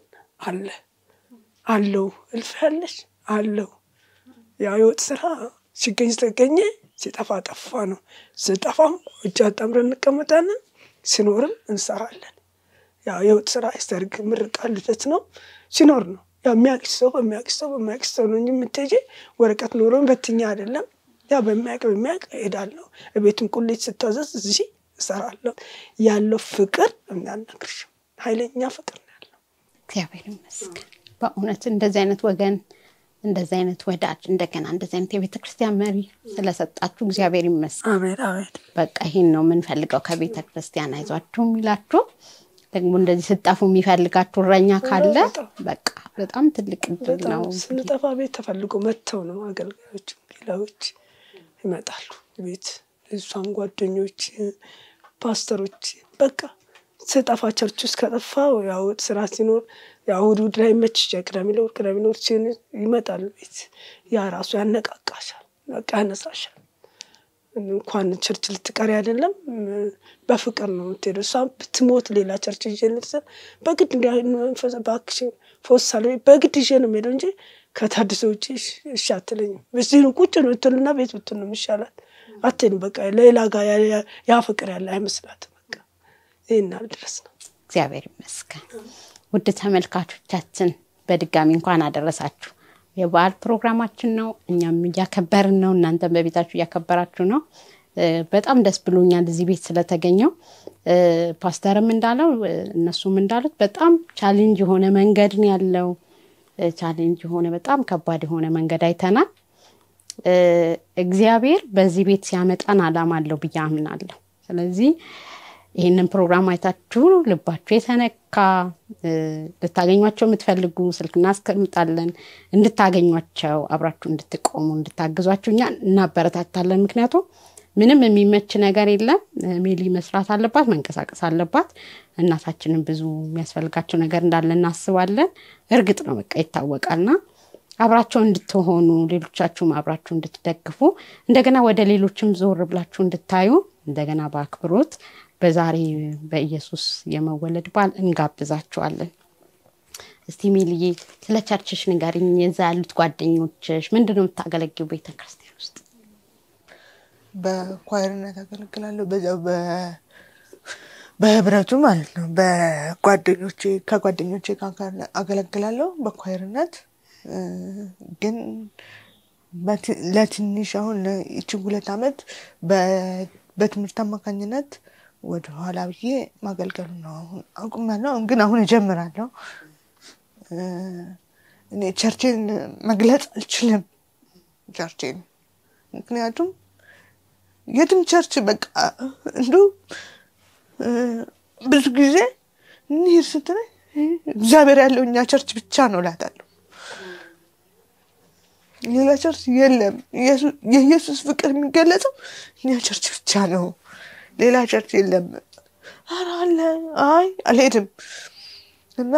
አለው እልፍ ያለሽ አለው። ያው የወጥ ስራ ሲገኝ ተገኘ ሲጠፋ ጠፋ ነው። ሲጠፋም እጅ አጣምረን እንቀመጣለን፣ ሲኖርም እንሰራለን። ያው የወጥ ስራ ሰርግ ምርቃት ልደት ነው ሲኖር ነው። ያው በሚያቅሰው ነው እንጂ የምትሄጂ ወረቀት ኖሮን በትኛ አይደለም። ያው በሚያቅ እሄዳለሁ። ቤቱን ቁልጭ ስታዘዝ እዚህ እሰራለሁ። ያለው ፍቅር እናንነግርሽ ኃይለኛ ፍቅር ነው ያለው። እግዚአብሔር ይመስገን። በእውነት እንደዚህ አይነት ወገን እንደዚህ አይነት ወዳጅ እንደገና እንደዚህ አይነት የቤተክርስቲያን መሪ ስለሰጣችሁ እግዚአብሔር ይመስገን። አሜን አሜን። በቃ ይሄን ነው የምንፈልገው ከቤተክርስቲያን አይዟችሁ የሚላችሁ ደግሞ እንደዚህ ስጣፉ የሚፈልጋችሁ እረኛ ካለ በቃ በጣም ትልቅ እድል ነው። ስንጠፋ ቤት ተፈልጎ መተው ነው አገልጋዮች ሌላዎች ይመጣሉ ቤት እሷን ጓደኞች ፓስተሮች በቃ ስጠፋ ቸርች ውስጥ ከጠፋው ያው ስራ ሲኖር ያው እሑድ ላይ መች ቅዳሜ ለወር ይመጣሉ ቤት። ያ ራሱ ያነቃቃሻል በቃ ያነሳሻል። እንኳን ቸርች ልትቀሪ አይደለም በፍቅር ነው የምትሄደው። እሷ ብትሞት ሌላ ቸርች ይጀልስ በግድ መንፈስ ባክሽ ፎሳለ በግድ ይዤ ነው የምሄደው እንጂ ከታድሶች እሺ አትለኝም። በዚህ ቁጭ ነው ትልና ቤት ብትል ነው የሚሻላት። አትልም በቃ ሌላ ጋር ያ ፍቅር ያለ አይመስላትም። በቃ ይሄናል ድረስ ነው። እግዚአብሔር ይመስገን። ውድ ተመልካቾቻችን በድጋሚ እንኳን አደረሳችሁ። የበዓል ፕሮግራማችን ነው። እኛም ያከበርን ነው፣ እናንተም በቤታችሁ ያከበራችሁ ነው። በጣም ደስ ብሎኛል እዚህ ቤት ስለተገኘው። ፓስተርም እንዳለው እነሱም እንዳሉት በጣም ቻሌንጅ የሆነ መንገድ ነው ያለው። ቻሌንጅ የሆነ በጣም ከባድ የሆነ መንገድ አይተናል። እግዚአብሔር በዚህ ቤት ሲያመጣን ዓላማ አለው ብዬ አምናለሁ። ስለዚህ ይሄንን ፕሮግራም አይታችሁ ልባችሁ የተነካ ልታገኟቸው የምትፈልጉ ስልክ እናስቀምጣለን፣ እንድታገኟቸው አብራችሁ እንድትቆሙ እንድታግዟቸው እኛ እናበረታታለን። ምክንያቱም ምንም የሚመች ነገር የለም። ሜሊ መስራት አለባት፣ መንቀሳቀስ አለባት። እናታችንን ብዙ የሚያስፈልጋቸው ነገር እንዳለ እናስባለን። እርግጥ ነው በቃ ይታወቃልና አብራችሁ እንድትሆኑ ሌሎቻችሁም አብራችሁ እንድትደግፉ እንደገና ወደ ሌሎችም ዞር ብላችሁ እንድታዩ እንደገና በአክብሮት በዛሬ በኢየሱስ የመወለድ በዓል እንጋብዛችኋለን። እስቲ ሜሊዬ ስለ ቸርችሽ ንገሪኝ። የዛ ያሉት ጓደኞችሽ ምንድነው የምታገለግዩ ቤተክርስቲያን ውስጥ? በኳየርነት አገለግላለሁ። በዛው በህብረቱ ማለት ነው። ከጓደኞቼ ጋር አገለግላለሁ በኳየርነት። ግን ለትንሽ አሁን እቺ 2 አመት በትምህርት አማካኝነት ወደ ኋላ ብዬ ማገልገል ነው አቁማለሁ። ግን አሁን እጀምራለሁ። እኔ ቸርችን መግለጽ አልችልም ቸርችን። ምክንያቱም የትም ቸርች በቃ እንደው ብዙ ጊዜ እንሂድ ስትለኝ እግዚአብሔር ያለው እኛ ቸርች ብቻ ነው እላታለሁ። ሌላ ቸርች የለም። የኢየሱስ ፍቅር የሚገለጸው እኛ ቸርች ብቻ ነው፣ ሌላ ቸርች የለም። አይ አልሄድም። እና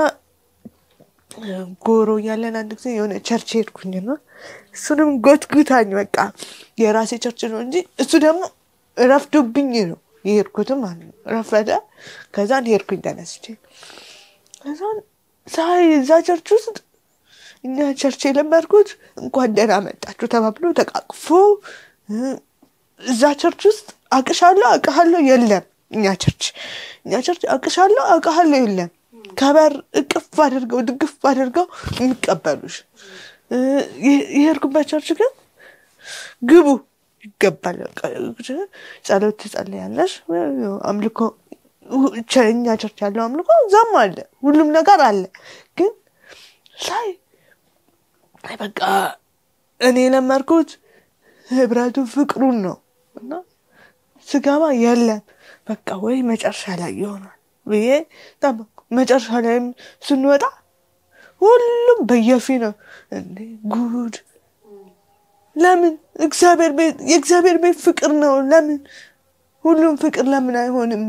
ጎሮ ያለን አንድ ጊዜ የሆነ ቸርች ሄድኩኝና እሱንም ጎትጉታኝ በቃ የራሴ ቸርች ነው እንጂ እሱ ደግሞ ረፍዶብኝ ነው የሄድኩትም ማለት ነው። ረፈደ። ከዛን ሄድኩኝ ተነስቼ። ከዛን ሳይ እዛ ቸርች ውስጥ እኛ ቸርች የለመድኩት እንኳን ደህና መጣችሁ ተባብሎ ተቃቅፎ እዛ ቸርች ውስጥ አቅሻለሁ የለም። እኛ ቸርች አቅሻለሁ የለም። ከበር እቅፍ አድርገው ድግፍ አድርገው የሚቀበሉሽ። የሄድኩበት ቸርች ግን ግቡ ይገባል። ጸሎት ትጸልያለሽ፣ አምልኮ እኛ ቸርች ያለው አምልኮ እዛም አለ፣ ሁሉም ነገር አለ። ግን ሳይ በቃ እኔ ለመርኩት ህብረቱ ፍቅሩን ነው እና ስጋባ የለም በቃ ወይ መጨረሻ ላይ ይሆናል ብዬ ታመኩ። መጨረሻ ላይም ስንወጣ ሁሉም በየፊ ነው እንዴ ጉድ! ለምን የእግዚአብሔር ቤት ፍቅር ነው። ለምን ሁሉም ፍቅር ለምን አይሆንም?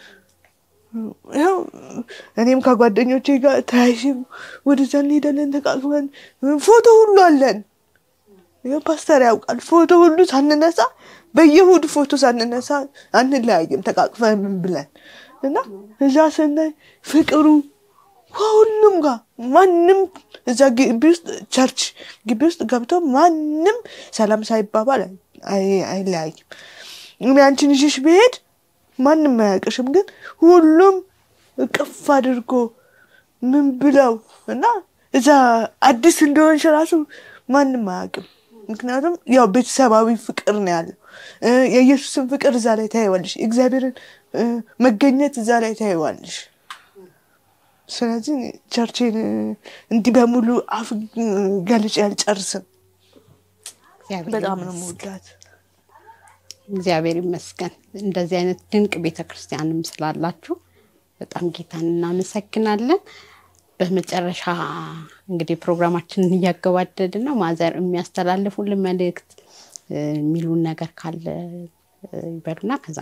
ያው እኔም ከጓደኞቼ ጋር ተያይሽም ወደዛ እንሄዳለን ተቃቅፈን ፎቶ ሁሉ አለን። ያው ፓስተር ያውቃል። ፎቶ ሁሉ ሳንነሳ በየሁድ ፎቶ ሳንነሳ አንለያይም ተቃቅፈን ምን ብለን እና እዛ ስናይ ፍቅሩ ሁሉም ጋር ማንም እዛ ግቢ ውስጥ ቸርች ግቢ ውስጥ ገብቶ ማንም ሰላም ሳይባባል አይለያይም። እኔ አንቺን ይዤሽ ብሄድ ማንም አያውቅሽም፣ ግን ሁሉም እቅፍ አድርጎ ምን ብለው እና እዛ አዲስ እንደሆንሽ ራሱ ማንም አያውቅም። ምክንያቱም ያው ቤተሰባዊ ፍቅር ነው ያለው። የኢየሱስን ፍቅር እዛ ላይ ታይዋለሽ፣ እግዚአብሔርን መገኘት እዛ ላይ ታይዋለሽ። ስለዚህ ቸርችን እንዲህ በሙሉ አፍ ገልጬ አልጨርስም። በጣም ነው የምወዳት። እግዚአብሔር ይመስገን እንደዚህ አይነት ድንቅ ቤተክርስቲያንም ስላላችሁ በጣም ጌታን እናመሰግናለን። በመጨረሻ እንግዲህ ፕሮግራማችንን እያገባደድን ነው። ማዘር የሚያስተላልፉልን መልእክት የሚሉን ነገር ካለ ይበሉና ከዛ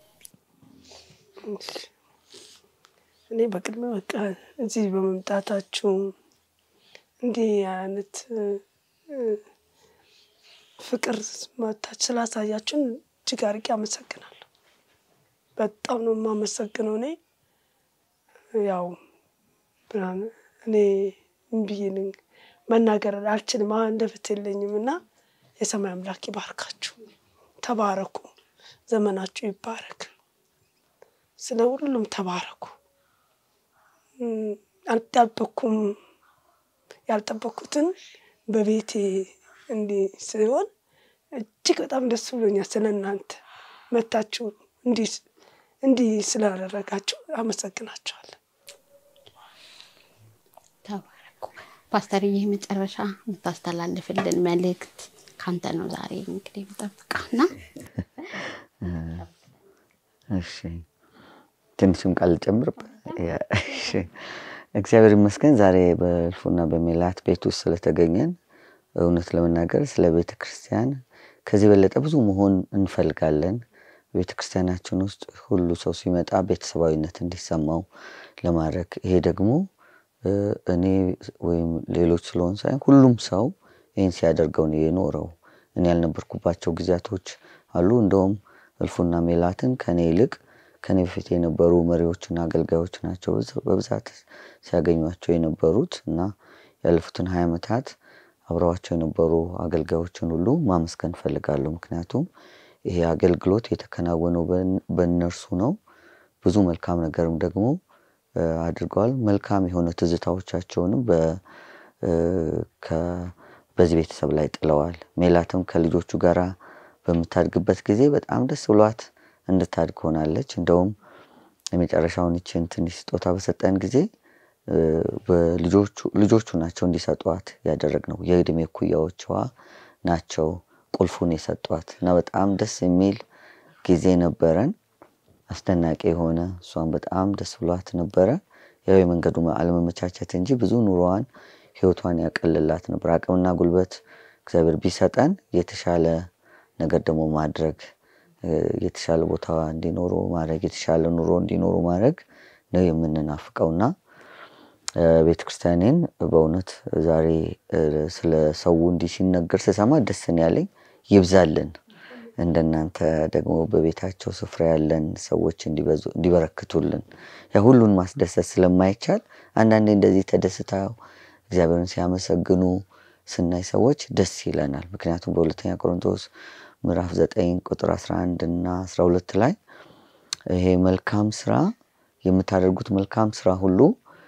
እኔ በቅድመ በቃ እዚህ በመምጣታችሁ እንዲህ አይነት ፍቅር ማታች ስላሳያችሁን እጅግ አድርጌ አመሰግናለሁ። በጣም ነው የማመሰግነው። እኔ ያው ብራን እኔ እንብይን መናገር አልችልም፣ አንደበት የለኝምና የሰማይ አምላክ ይባርካችሁ። ተባረኩ፣ ዘመናችሁ ይባረክ። ስለ ሁሉም ተባረኩ። አልጠበኩም ያልጠበኩትን በቤቴ እንዲህ ሲሆን እጅግ በጣም ደስ ብሎኛል። ስለናንተ መታችሁ እንዲህ ስላደረጋችሁ አመሰግናችኋለሁ። ተባረኩ። ፓስተርዬ መጨረሻ የምታስተላልፍልን መልእክት ካንተ ነው ዛሬ እንግዲህ ተጠብቃና። እሺ ትንሽም ቃል ጨምርበት። እሺ እግዚአብሔር ይመስገን ዛሬ በእልፉና በሜላት ቤት ውስጥ ስለተገኘን እውነት ለመናገር ስለ ቤተክርስቲያን ከዚህ በለጠ ብዙ መሆን እንፈልጋለን። ቤተክርስቲያናችን ውስጥ ሁሉ ሰው ሲመጣ ቤተሰባዊነት እንዲሰማው ለማድረግ ይሄ ደግሞ እኔ ወይም ሌሎች ስለሆን ሳይሆን ሁሉም ሰው ይሄን ሲያደርገው ነው የኖረው። እኔ ያልነበርኩባቸው ጊዜያቶች አሉ። እንደውም እልፉና ሜላትን ከኔ ይልቅ ከኔ በፊት የነበሩ መሪዎችና አገልጋዮች ናቸው በብዛት ሲያገኙአቸው የነበሩት እና ያለፉትን 20 ዓመታት አብረዋቸው የነበሩ አገልጋዮችን ሁሉ ማመስገን ፈልጋለሁ። ምክንያቱም ይሄ አገልግሎት የተከናወነው በእነርሱ ነው። ብዙ መልካም ነገርም ደግሞ አድርገዋል። መልካም የሆነ ትዝታዎቻቸውንም በዚህ ቤተሰብ ላይ ጥለዋል። ሜላትም ከልጆቹ ጋራ በመታድግበት ጊዜ በጣም ደስ ብሏት እንድታድግ ሆናለች። እንደውም የመጨረሻውን እቺን ትንሽ ስጦታ በሰጠን ጊዜ ልጆቹ ናቸው እንዲሰጧት ያደረግነው። የእድሜ ኩያዎቿ ናቸው ቁልፉን የሰጧት እና በጣም ደስ የሚል ጊዜ ነበረን። አስደናቂ የሆነ እሷን በጣም ደስ ብሏት ነበረ። ያው የመንገዱ አለመመቻቸት እንጂ ብዙ ኑሮዋን ህይወቷን ያቀልላት ነበር። አቅምና ጉልበት እግዚአብሔር ቢሰጠን የተሻለ ነገር ደግሞ ማድረግ የተሻለ ቦታ እንዲኖሩ ማድረግ የተሻለ ኑሮ እንዲኖሩ ማድረግ ነው የምንናፍቀውና ቤተክርስቲያኔን በእውነት ዛሬ ስለ ሰው እንዲህ ሲነገር ስሰማ ደስ ነው ያለኝ። ይብዛልን እንደናንተ ደግሞ በቤታቸው ስፍራ ያለን ሰዎች እንዲበረክቱልን። ያ ሁሉን ማስደሰት ስለማይቻል አንዳንዴ እንደዚህ ተደስተው እግዚአብሔርን ሲያመሰግኑ ስናይ ሰዎች ደስ ይለናል። ምክንያቱም በሁለተኛ ቆሮንቶስ ምዕራፍ 9 ቁጥር 11 እና 12 ላይ ይሄ መልካም ስራ የምታደርጉት መልካም ስራ ሁሉ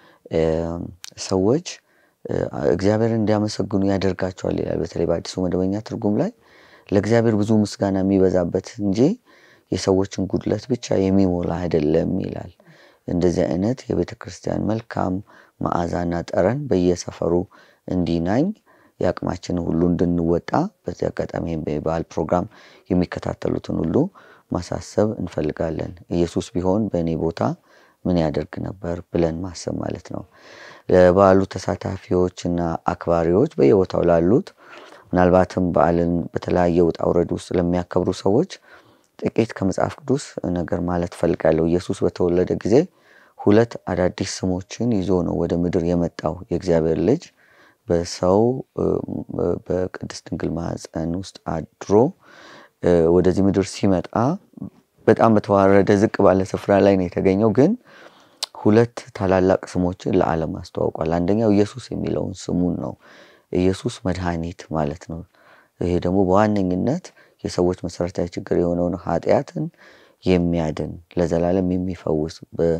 ሰዎች እግዚአብሔርን እንዲያመሰግኑ ያደርጋቸዋል ይላል። በተለይ በአዲሱ መደበኛ ትርጉም ላይ ለእግዚአብሔር ብዙ ምስጋና የሚበዛበት እንጂ የሰዎችን ጉድለት ብቻ የሚሞላ አይደለም ይላል። እንደዚህ አይነት የቤተክርስቲያን መልካም መዓዛና ጠረን በየሰፈሩ እንዲናኝ ያቅማችንን ሁሉ እንድንወጣ በዚህ አጋጣሚ በዓል ፕሮግራም የሚከታተሉትን ሁሉ ማሳሰብ እንፈልጋለን። ኢየሱስ ቢሆን በእኔ ቦታ ምን ያደርግ ነበር ብለን ማሰብ ማለት ነው። ለበዓሉ ተሳታፊዎችና አክባሪዎች በየቦታው ላሉት ምናልባትም በዓልን በተለያየ ውጣ ውረድ ውስጥ ለሚያከብሩ ሰዎች ጥቂት ከመጽሐፍ ቅዱስ ነገር ማለት ፈልጋለሁ። ኢየሱስ በተወለደ ጊዜ 2 አዳዲስ ስሞችን ይዞ ነው ወደ ምድር የመጣው። የእግዚአብሔር ልጅ በሰው በቅድስት ድንግል ማህፀን ውስጥ አድሮ ወደዚህ ምድር ሲመጣ በጣም በተዋረደ ዝቅ ባለ ስፍራ ላይ ነው የተገኘው ግን ሁለት ታላላቅ ስሞችን ለዓለም አስተዋውቋል አንደኛው ኢየሱስ የሚለውን ስሙን ነው ኢየሱስ መድኃኒት ማለት ነው ይሄ ደግሞ በዋነኝነት የሰዎች መሰረታዊ ችግር የሆነውን ኃጢያትን የሚያድን ለዘላለም የሚፈውስ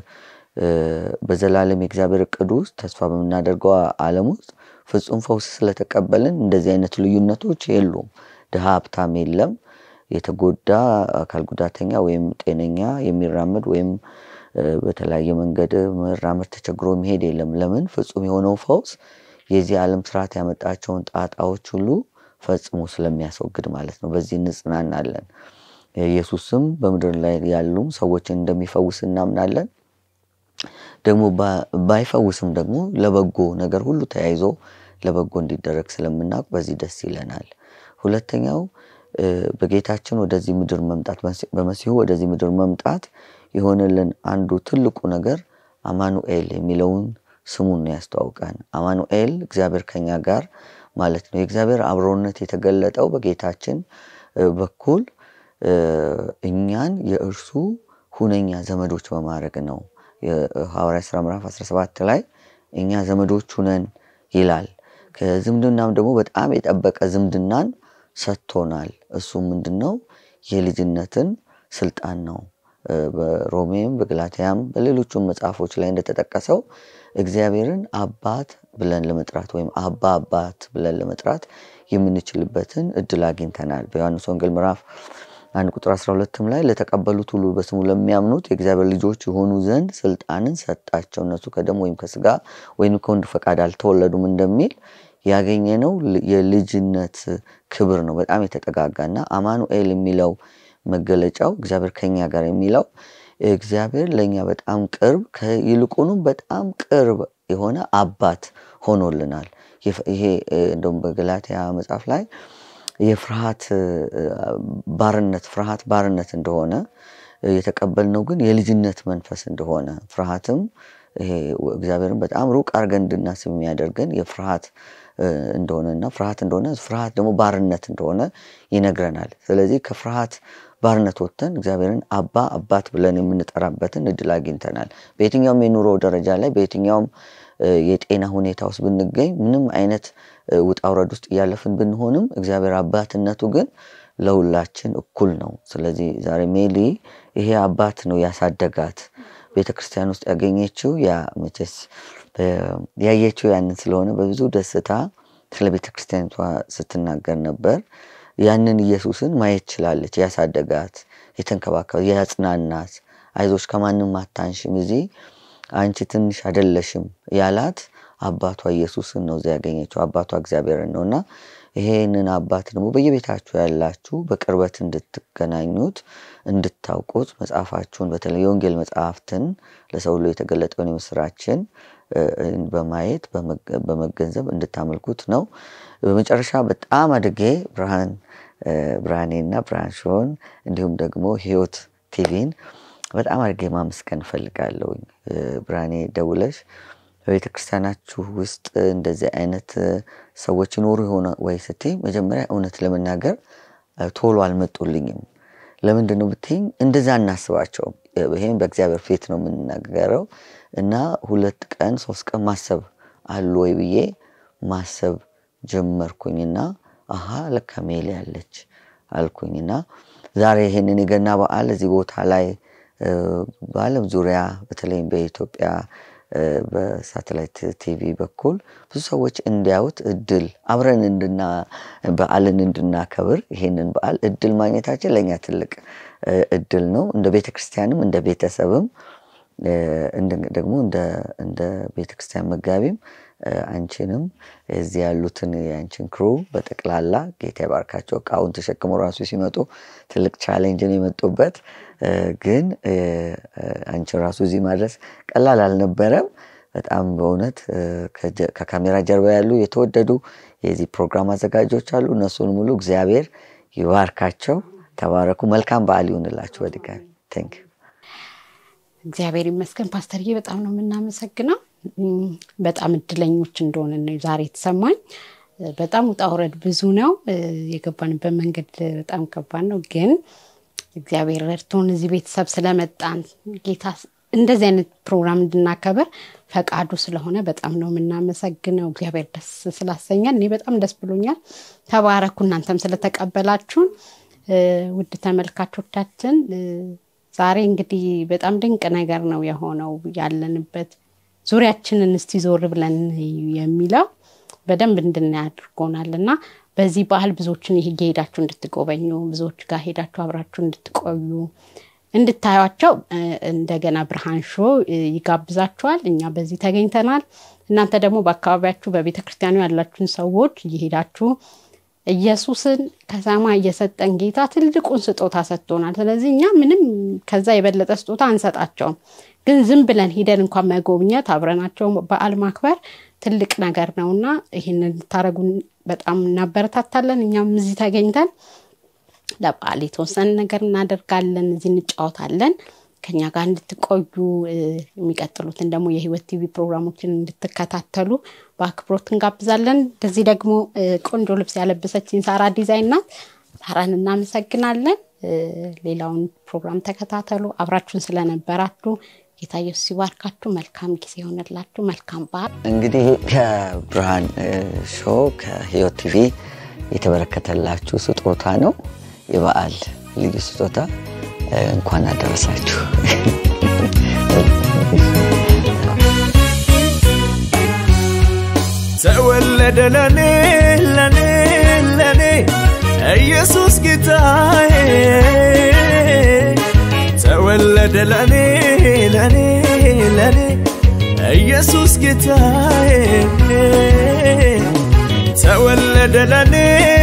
በዘላለም የእግዚአብሔር ዕቅድ ውስጥ ተስፋ በመናደርገው ዓለም ውስጥ ፍጹም ፈውስ ስለተቀበልን እንደዚህ አይነት ልዩነቶች የሉም ድሃ ሀብታም የለም የተጎዳ አካል ጉዳተኛ ወይም ጤነኛ የሚራመድ ወይም በተለያየ መንገድ መራመድ ተቸግሮ መሄድ የለም ለምን ፍጹም የሆነው ፈውስ የዚህ ዓለም ስርዓት ያመጣቸውን ጣጣዎች ሁሉ ፈጽሞ ስለሚያስወግድ ማለት ነው በዚህ እንጽናናለን ኢየሱስም በመድር ላይ ያሉ ሰዎችን እንደሚፈውስ እናምናለን ደግሞ ባይፈውስም ደግሞ ለበጎ ነገር ሁሉ ተያይዞ ለበጎ እንዲደረግ ስለምናውቅ በዚህ ደስ ይለናል ሁለተኛው በጌታችን ወደዚህ ምድር መምጣት በመሲሁ ወደዚህ ምድር መምጣት ይሆነልን አንዱ ትልቁ ነገር አማኑኤል የሚለውን ስሙን ያስተዋውቃል አማኑኤል እግዚአብሔር ከኛ ጋር ማለት ነው የእግዚአብሔር አብሮነት የተገለጠው በጌታችን በኩል እኛን የእርሱ ሁነኛ ዘመዶች በማድረግ ነው የሐዋርያት ሥራ ምዕራፍ 17 ላይ እኛ ዘመዶች ሁነን ይላል ከዝምድናም ደግሞ በጣም የጠበቀ ዝምድናን ሰጥቶናል እሱ ምንድነው የልጅነትን ስልጣን ነው በሮሜም በገላትያም በሌሎችም መጽሐፎች ላይ እንደተጠቀሰው እግዚአብሔርን አባት ብለን ለመጥራት ወይም አባት ብለን ለመጥራት የምንችልበትን እድል አግኝተናል በዮሐንስ ወንጌል ምዕራፍ 1 ቁጥር 12 ላይ ለተቀበሉት ሁሉ በስሙ ለሚያምኑት የእግዚአብሔር ልጆች የሆኑ ዘንድ ስልጣንን ሰጣቸው እነሱ ከደም ወይም ከስጋ ወይም ከወንድ ፈቃድ አልተወለዱም እንደሚል ያገኘነው የልጅነት ክብር ነው በጣም የተጠጋጋና አማኑኤል የሚለው መገለጫው እግዚአብሔር ከኛ ጋር የሚለው እግዚአብሔር ለኛ በጣም ቅርብ ከይልቁንም በጣም ቅርብ የሆነ አባት ሆኖልናል ይሄ እንደውም በገላትያ መጽሐፍ ላይ የፍርሃት ባርነት እንደሆነ የተቀበልነው ግን የልጅነት መንፈስ እንደሆነ ፍርሃትም ይሄ እግዚአብሔርን በጣም ሩቅ አርገን እንድናስብ የሚያደርገን የፍርሃት እንደሆነና ፍርሃት ደግሞ ባርነት እንደሆነ ይነግረናል ስለዚህ ከፍርሃት ባርነት ወጥተን እግዚአብሔርን አባት ብለን የምንጠራበትን እድል አግኝተናል በየትኛውም የኑሮ ደረጃ ላይ በየትኛውም የጤና ሁኔታ ውስጥ ብንገኝ ምንም አይነት ውጣውረድ ውስጥ ያለፍን ብንሆንም እግዚአብሔር አባትነቱ ግን ለሁላችን እኩል ነው ስለዚህ ዛሬ ሜሊ ይሄ አባት ነው ያሳደጋት ቤተክርስቲያን ውስጥ ያገኘችው ያ መቼስ ያየችው ያንን ስለሆነ በብዙ ደስታ ስለ ቤተክርስቲያኗ ስትናገር ነበር ያንን ኢየሱስን ማየት ይችላልች ያሳደጋት የተንከባከበ ያጽናናት አይዞሽ ከማንንም አታንሽም እዚህ አንቺ ትንሽ አይደለሽም ያላት አባቷ ኢየሱስን ነው ያገኘችው አባቷ እግዚአብሔርን ነውና ይሄንን አባት ደግሞ በየቤታችሁ ያላችሁ በቅርበት እንድትገናኙት እንድታውቁት መጽሐፋችሁን በተለይ የወንጌል መጽሐፍትን ለሰው ሁሉ የተገለጠውን የምስራችን በማየት በመገንዘብ እንድታመልኩት ነው በመጨረሻ በጣም አድጌ ብርሃኔና ብራንሾን እንዲሁም ደግሞ ህይወት ቲቪን በጣም አድጌ ማመስገን ፈልጋለሁ ብርሃኔ ደውለሽ በቤተክርስቲያናችሁ ውስጥ እንደዚህ አይነት ሰዎች ይኖሩ ይሆን ወይ ስትይ መጀመሪያ እውነት ለመናገር ቶሎ አልመጡልኝም ለምንድነው ብትይኝ እንደዛ እናስባቸው ይሄን በእግዚአብሔር ፊት ነው የምንናገረው እና 2 ቀን 3 ቀን ማሰብ አሉ ወይ ብዬ ማሰብ ጀመርኩኝና አሃ ለካሜል ያለች አልኩኝና ዛሬ ይሄንን የገና በዓል እዚህ ቦታ ላይ በዓለም ዙሪያ በተለይ በኢትዮጵያ በሳተላይት ቲቪ በኩል ብዙ ሰዎች እንዲያዩት እድል አብረን በዓልን እንድናከብር ይሄንን በዓል እድል ማግኘታችን ለኛ ትልቅ እድል ነው እንደ ቤተክርስቲያንም እንደ ቤተሰብም ደግሞ እንደ ቤተክርስቲያን መጋቢም አንቺንም እዚህ ያሉትን ያንቺን ክሩ በተቀላላ ጌታ ይባርካቸው ቃውን ተሸክመው ራሱ ሲመጡ ትልቅ ቻሌንጅ ነው የመጡበት ግን አንቺ ራሱ እዚህ ማድረስ ቀላል አልነበረም በጣም በእውነት ከካሜራ ጀርባ ያሉ የተወደዱ የዚህ ፕሮግራም አዘጋጆች አሉ እነሱን ሙሉ እግዚአብሔር ይባርካቸው ተባረኩ መልካም በዓል ይሁንላችሁ በድጋሚ ቴንክ ዩ እግዚአብሔር ይመስገን ፓስተርዬ በጣም ነው የምናመሰግነው በጣም እድለኞች እንደሆነ ነው ዛሬ ተሰማኝ በጣም ውጣውረድ ብዙ ነው የገባንበት መንገድ በጣም ከባድ ነው ግን እግዚአብሔር ረድቶን እዚህ ቤተሰብ ስለመጣን ጌታ እንደዚህ አይነት ፕሮግራም እንድናከብር ፈቃዱ ስለሆነ በጣም ነው የምናመሰግነው። እግዚአብሔር ደስ ስላሰኛል እኔ በጣም ደስ ብሎኛል። ተባረኩ እናንተም ስለተቀበላችሁን። ውድ ተመልካቾቻችን ዛሬ እንግዲህ በጣም ድንቅ ነገር ነው የሆነው ያለንበት ዙሪያችንን እስቲ ዞር ብለን የሚለው በደንብ እንድናይ አድርጎናልና በዚህ በዓል ብዙዎችን ሄዳችሁ እንድትጎበኙ ብዙዎች ጋር ሄዳችሁ አብራችሁ እንድትቆዩ እንድታዩአቸው እንደገና ብርሃን ሾው ይጋብዛችኋል። እኛ በዚህ ተገኝተናል። እናንተ ደግሞ በአካባቢያችሁ በቤተክርስቲያኑ ያላችሁን ሰዎች ይሄዳችሁ ኢየሱስን ከሰማይ የሰጠን ጌታ ትልቁን ስጦታ ሰጥቶናል። ስለዚህ እኛ ምንም ከዛ የበለጠ ስጦታ አንሰጣቸውም። ግን ዝም ብለን ሄደን እንኳን መጎብኘት አብረናቸው በዓል ማክበር ትልቅ ነገር ነውና ይሄንን ታረጉን በጣም እናበረታታለን። እኛም እዚህ ተገኝተን ለበዓል የተወሰነ ነገር እናደርጋለን፣ እዚህ እንጫወታለን። ከኛ ጋር እንድትቆዩ የሚቀጥሉትን ደግሞ የህይወት ቲቪ ፕሮግራሞችን እንድትከታተሉ በአክብሮት እንጋብዛለን። በዚህ ደግሞ ቆንጆ ልብስ ያለበሰችን ሳራ ዲዛይን ናት። ሳራን እናመሰግናለን። ሌላውን ፕሮግራም ተከታተሉ። አብራችሁን ስለነበራችሁ ጌታ ኢየሱስ ይባርካችሁ። መልካም ጊዜ ይሁንላችሁ። መልካም በዓል። እንግዲህ ከብርሃን ሾው ከህይወት ቲቪ የተበረከተላችሁ ስጦታ ነው። የበዓል ልዩ ስጦታ እንኳን አደረሳችሁ። ተወለደ ለኔ ኢየሱስ ጌታዬ ተወለደ ለኔ ኢየሱስ ጌታዬ ተወለደ ለኔ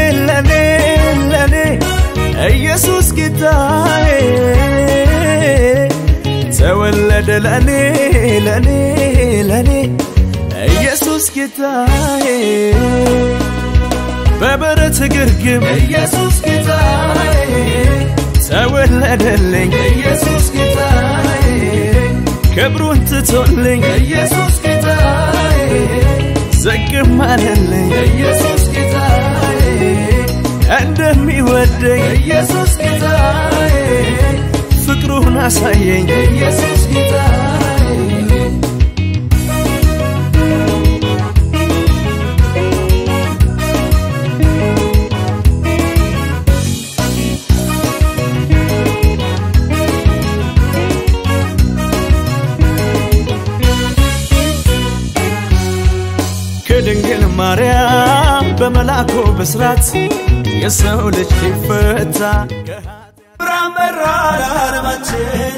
ኢየሱስ ጌታዬ ተወለደ ለኔ ኢየሱስ ጌታዬ በበረት ግርግም ኢየሱስ ጌታዬ ተወለደልኝ ኢየሱስ ጌታዬ ክብሩን ትቶልኝ ኢየሱስ ጌታዬ ዝቅም አለልኝ ኢየሱስ ጌታዬ እንደሚወደኝ ኢየሱስ ጌታዬ ፍቅሩን አሳየኝ ኢየሱስ ጌታዬ ከድንግል ማርያም በመላኩ ብስራት የሰው ልጅ ሊፈታ ብርሃን በራ ለዓለማችን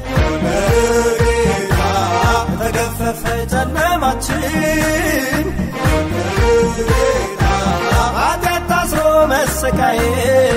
በጌታ ተገፈፈ ጨለማችን ኃጢአት ታስሮ መሰቃየት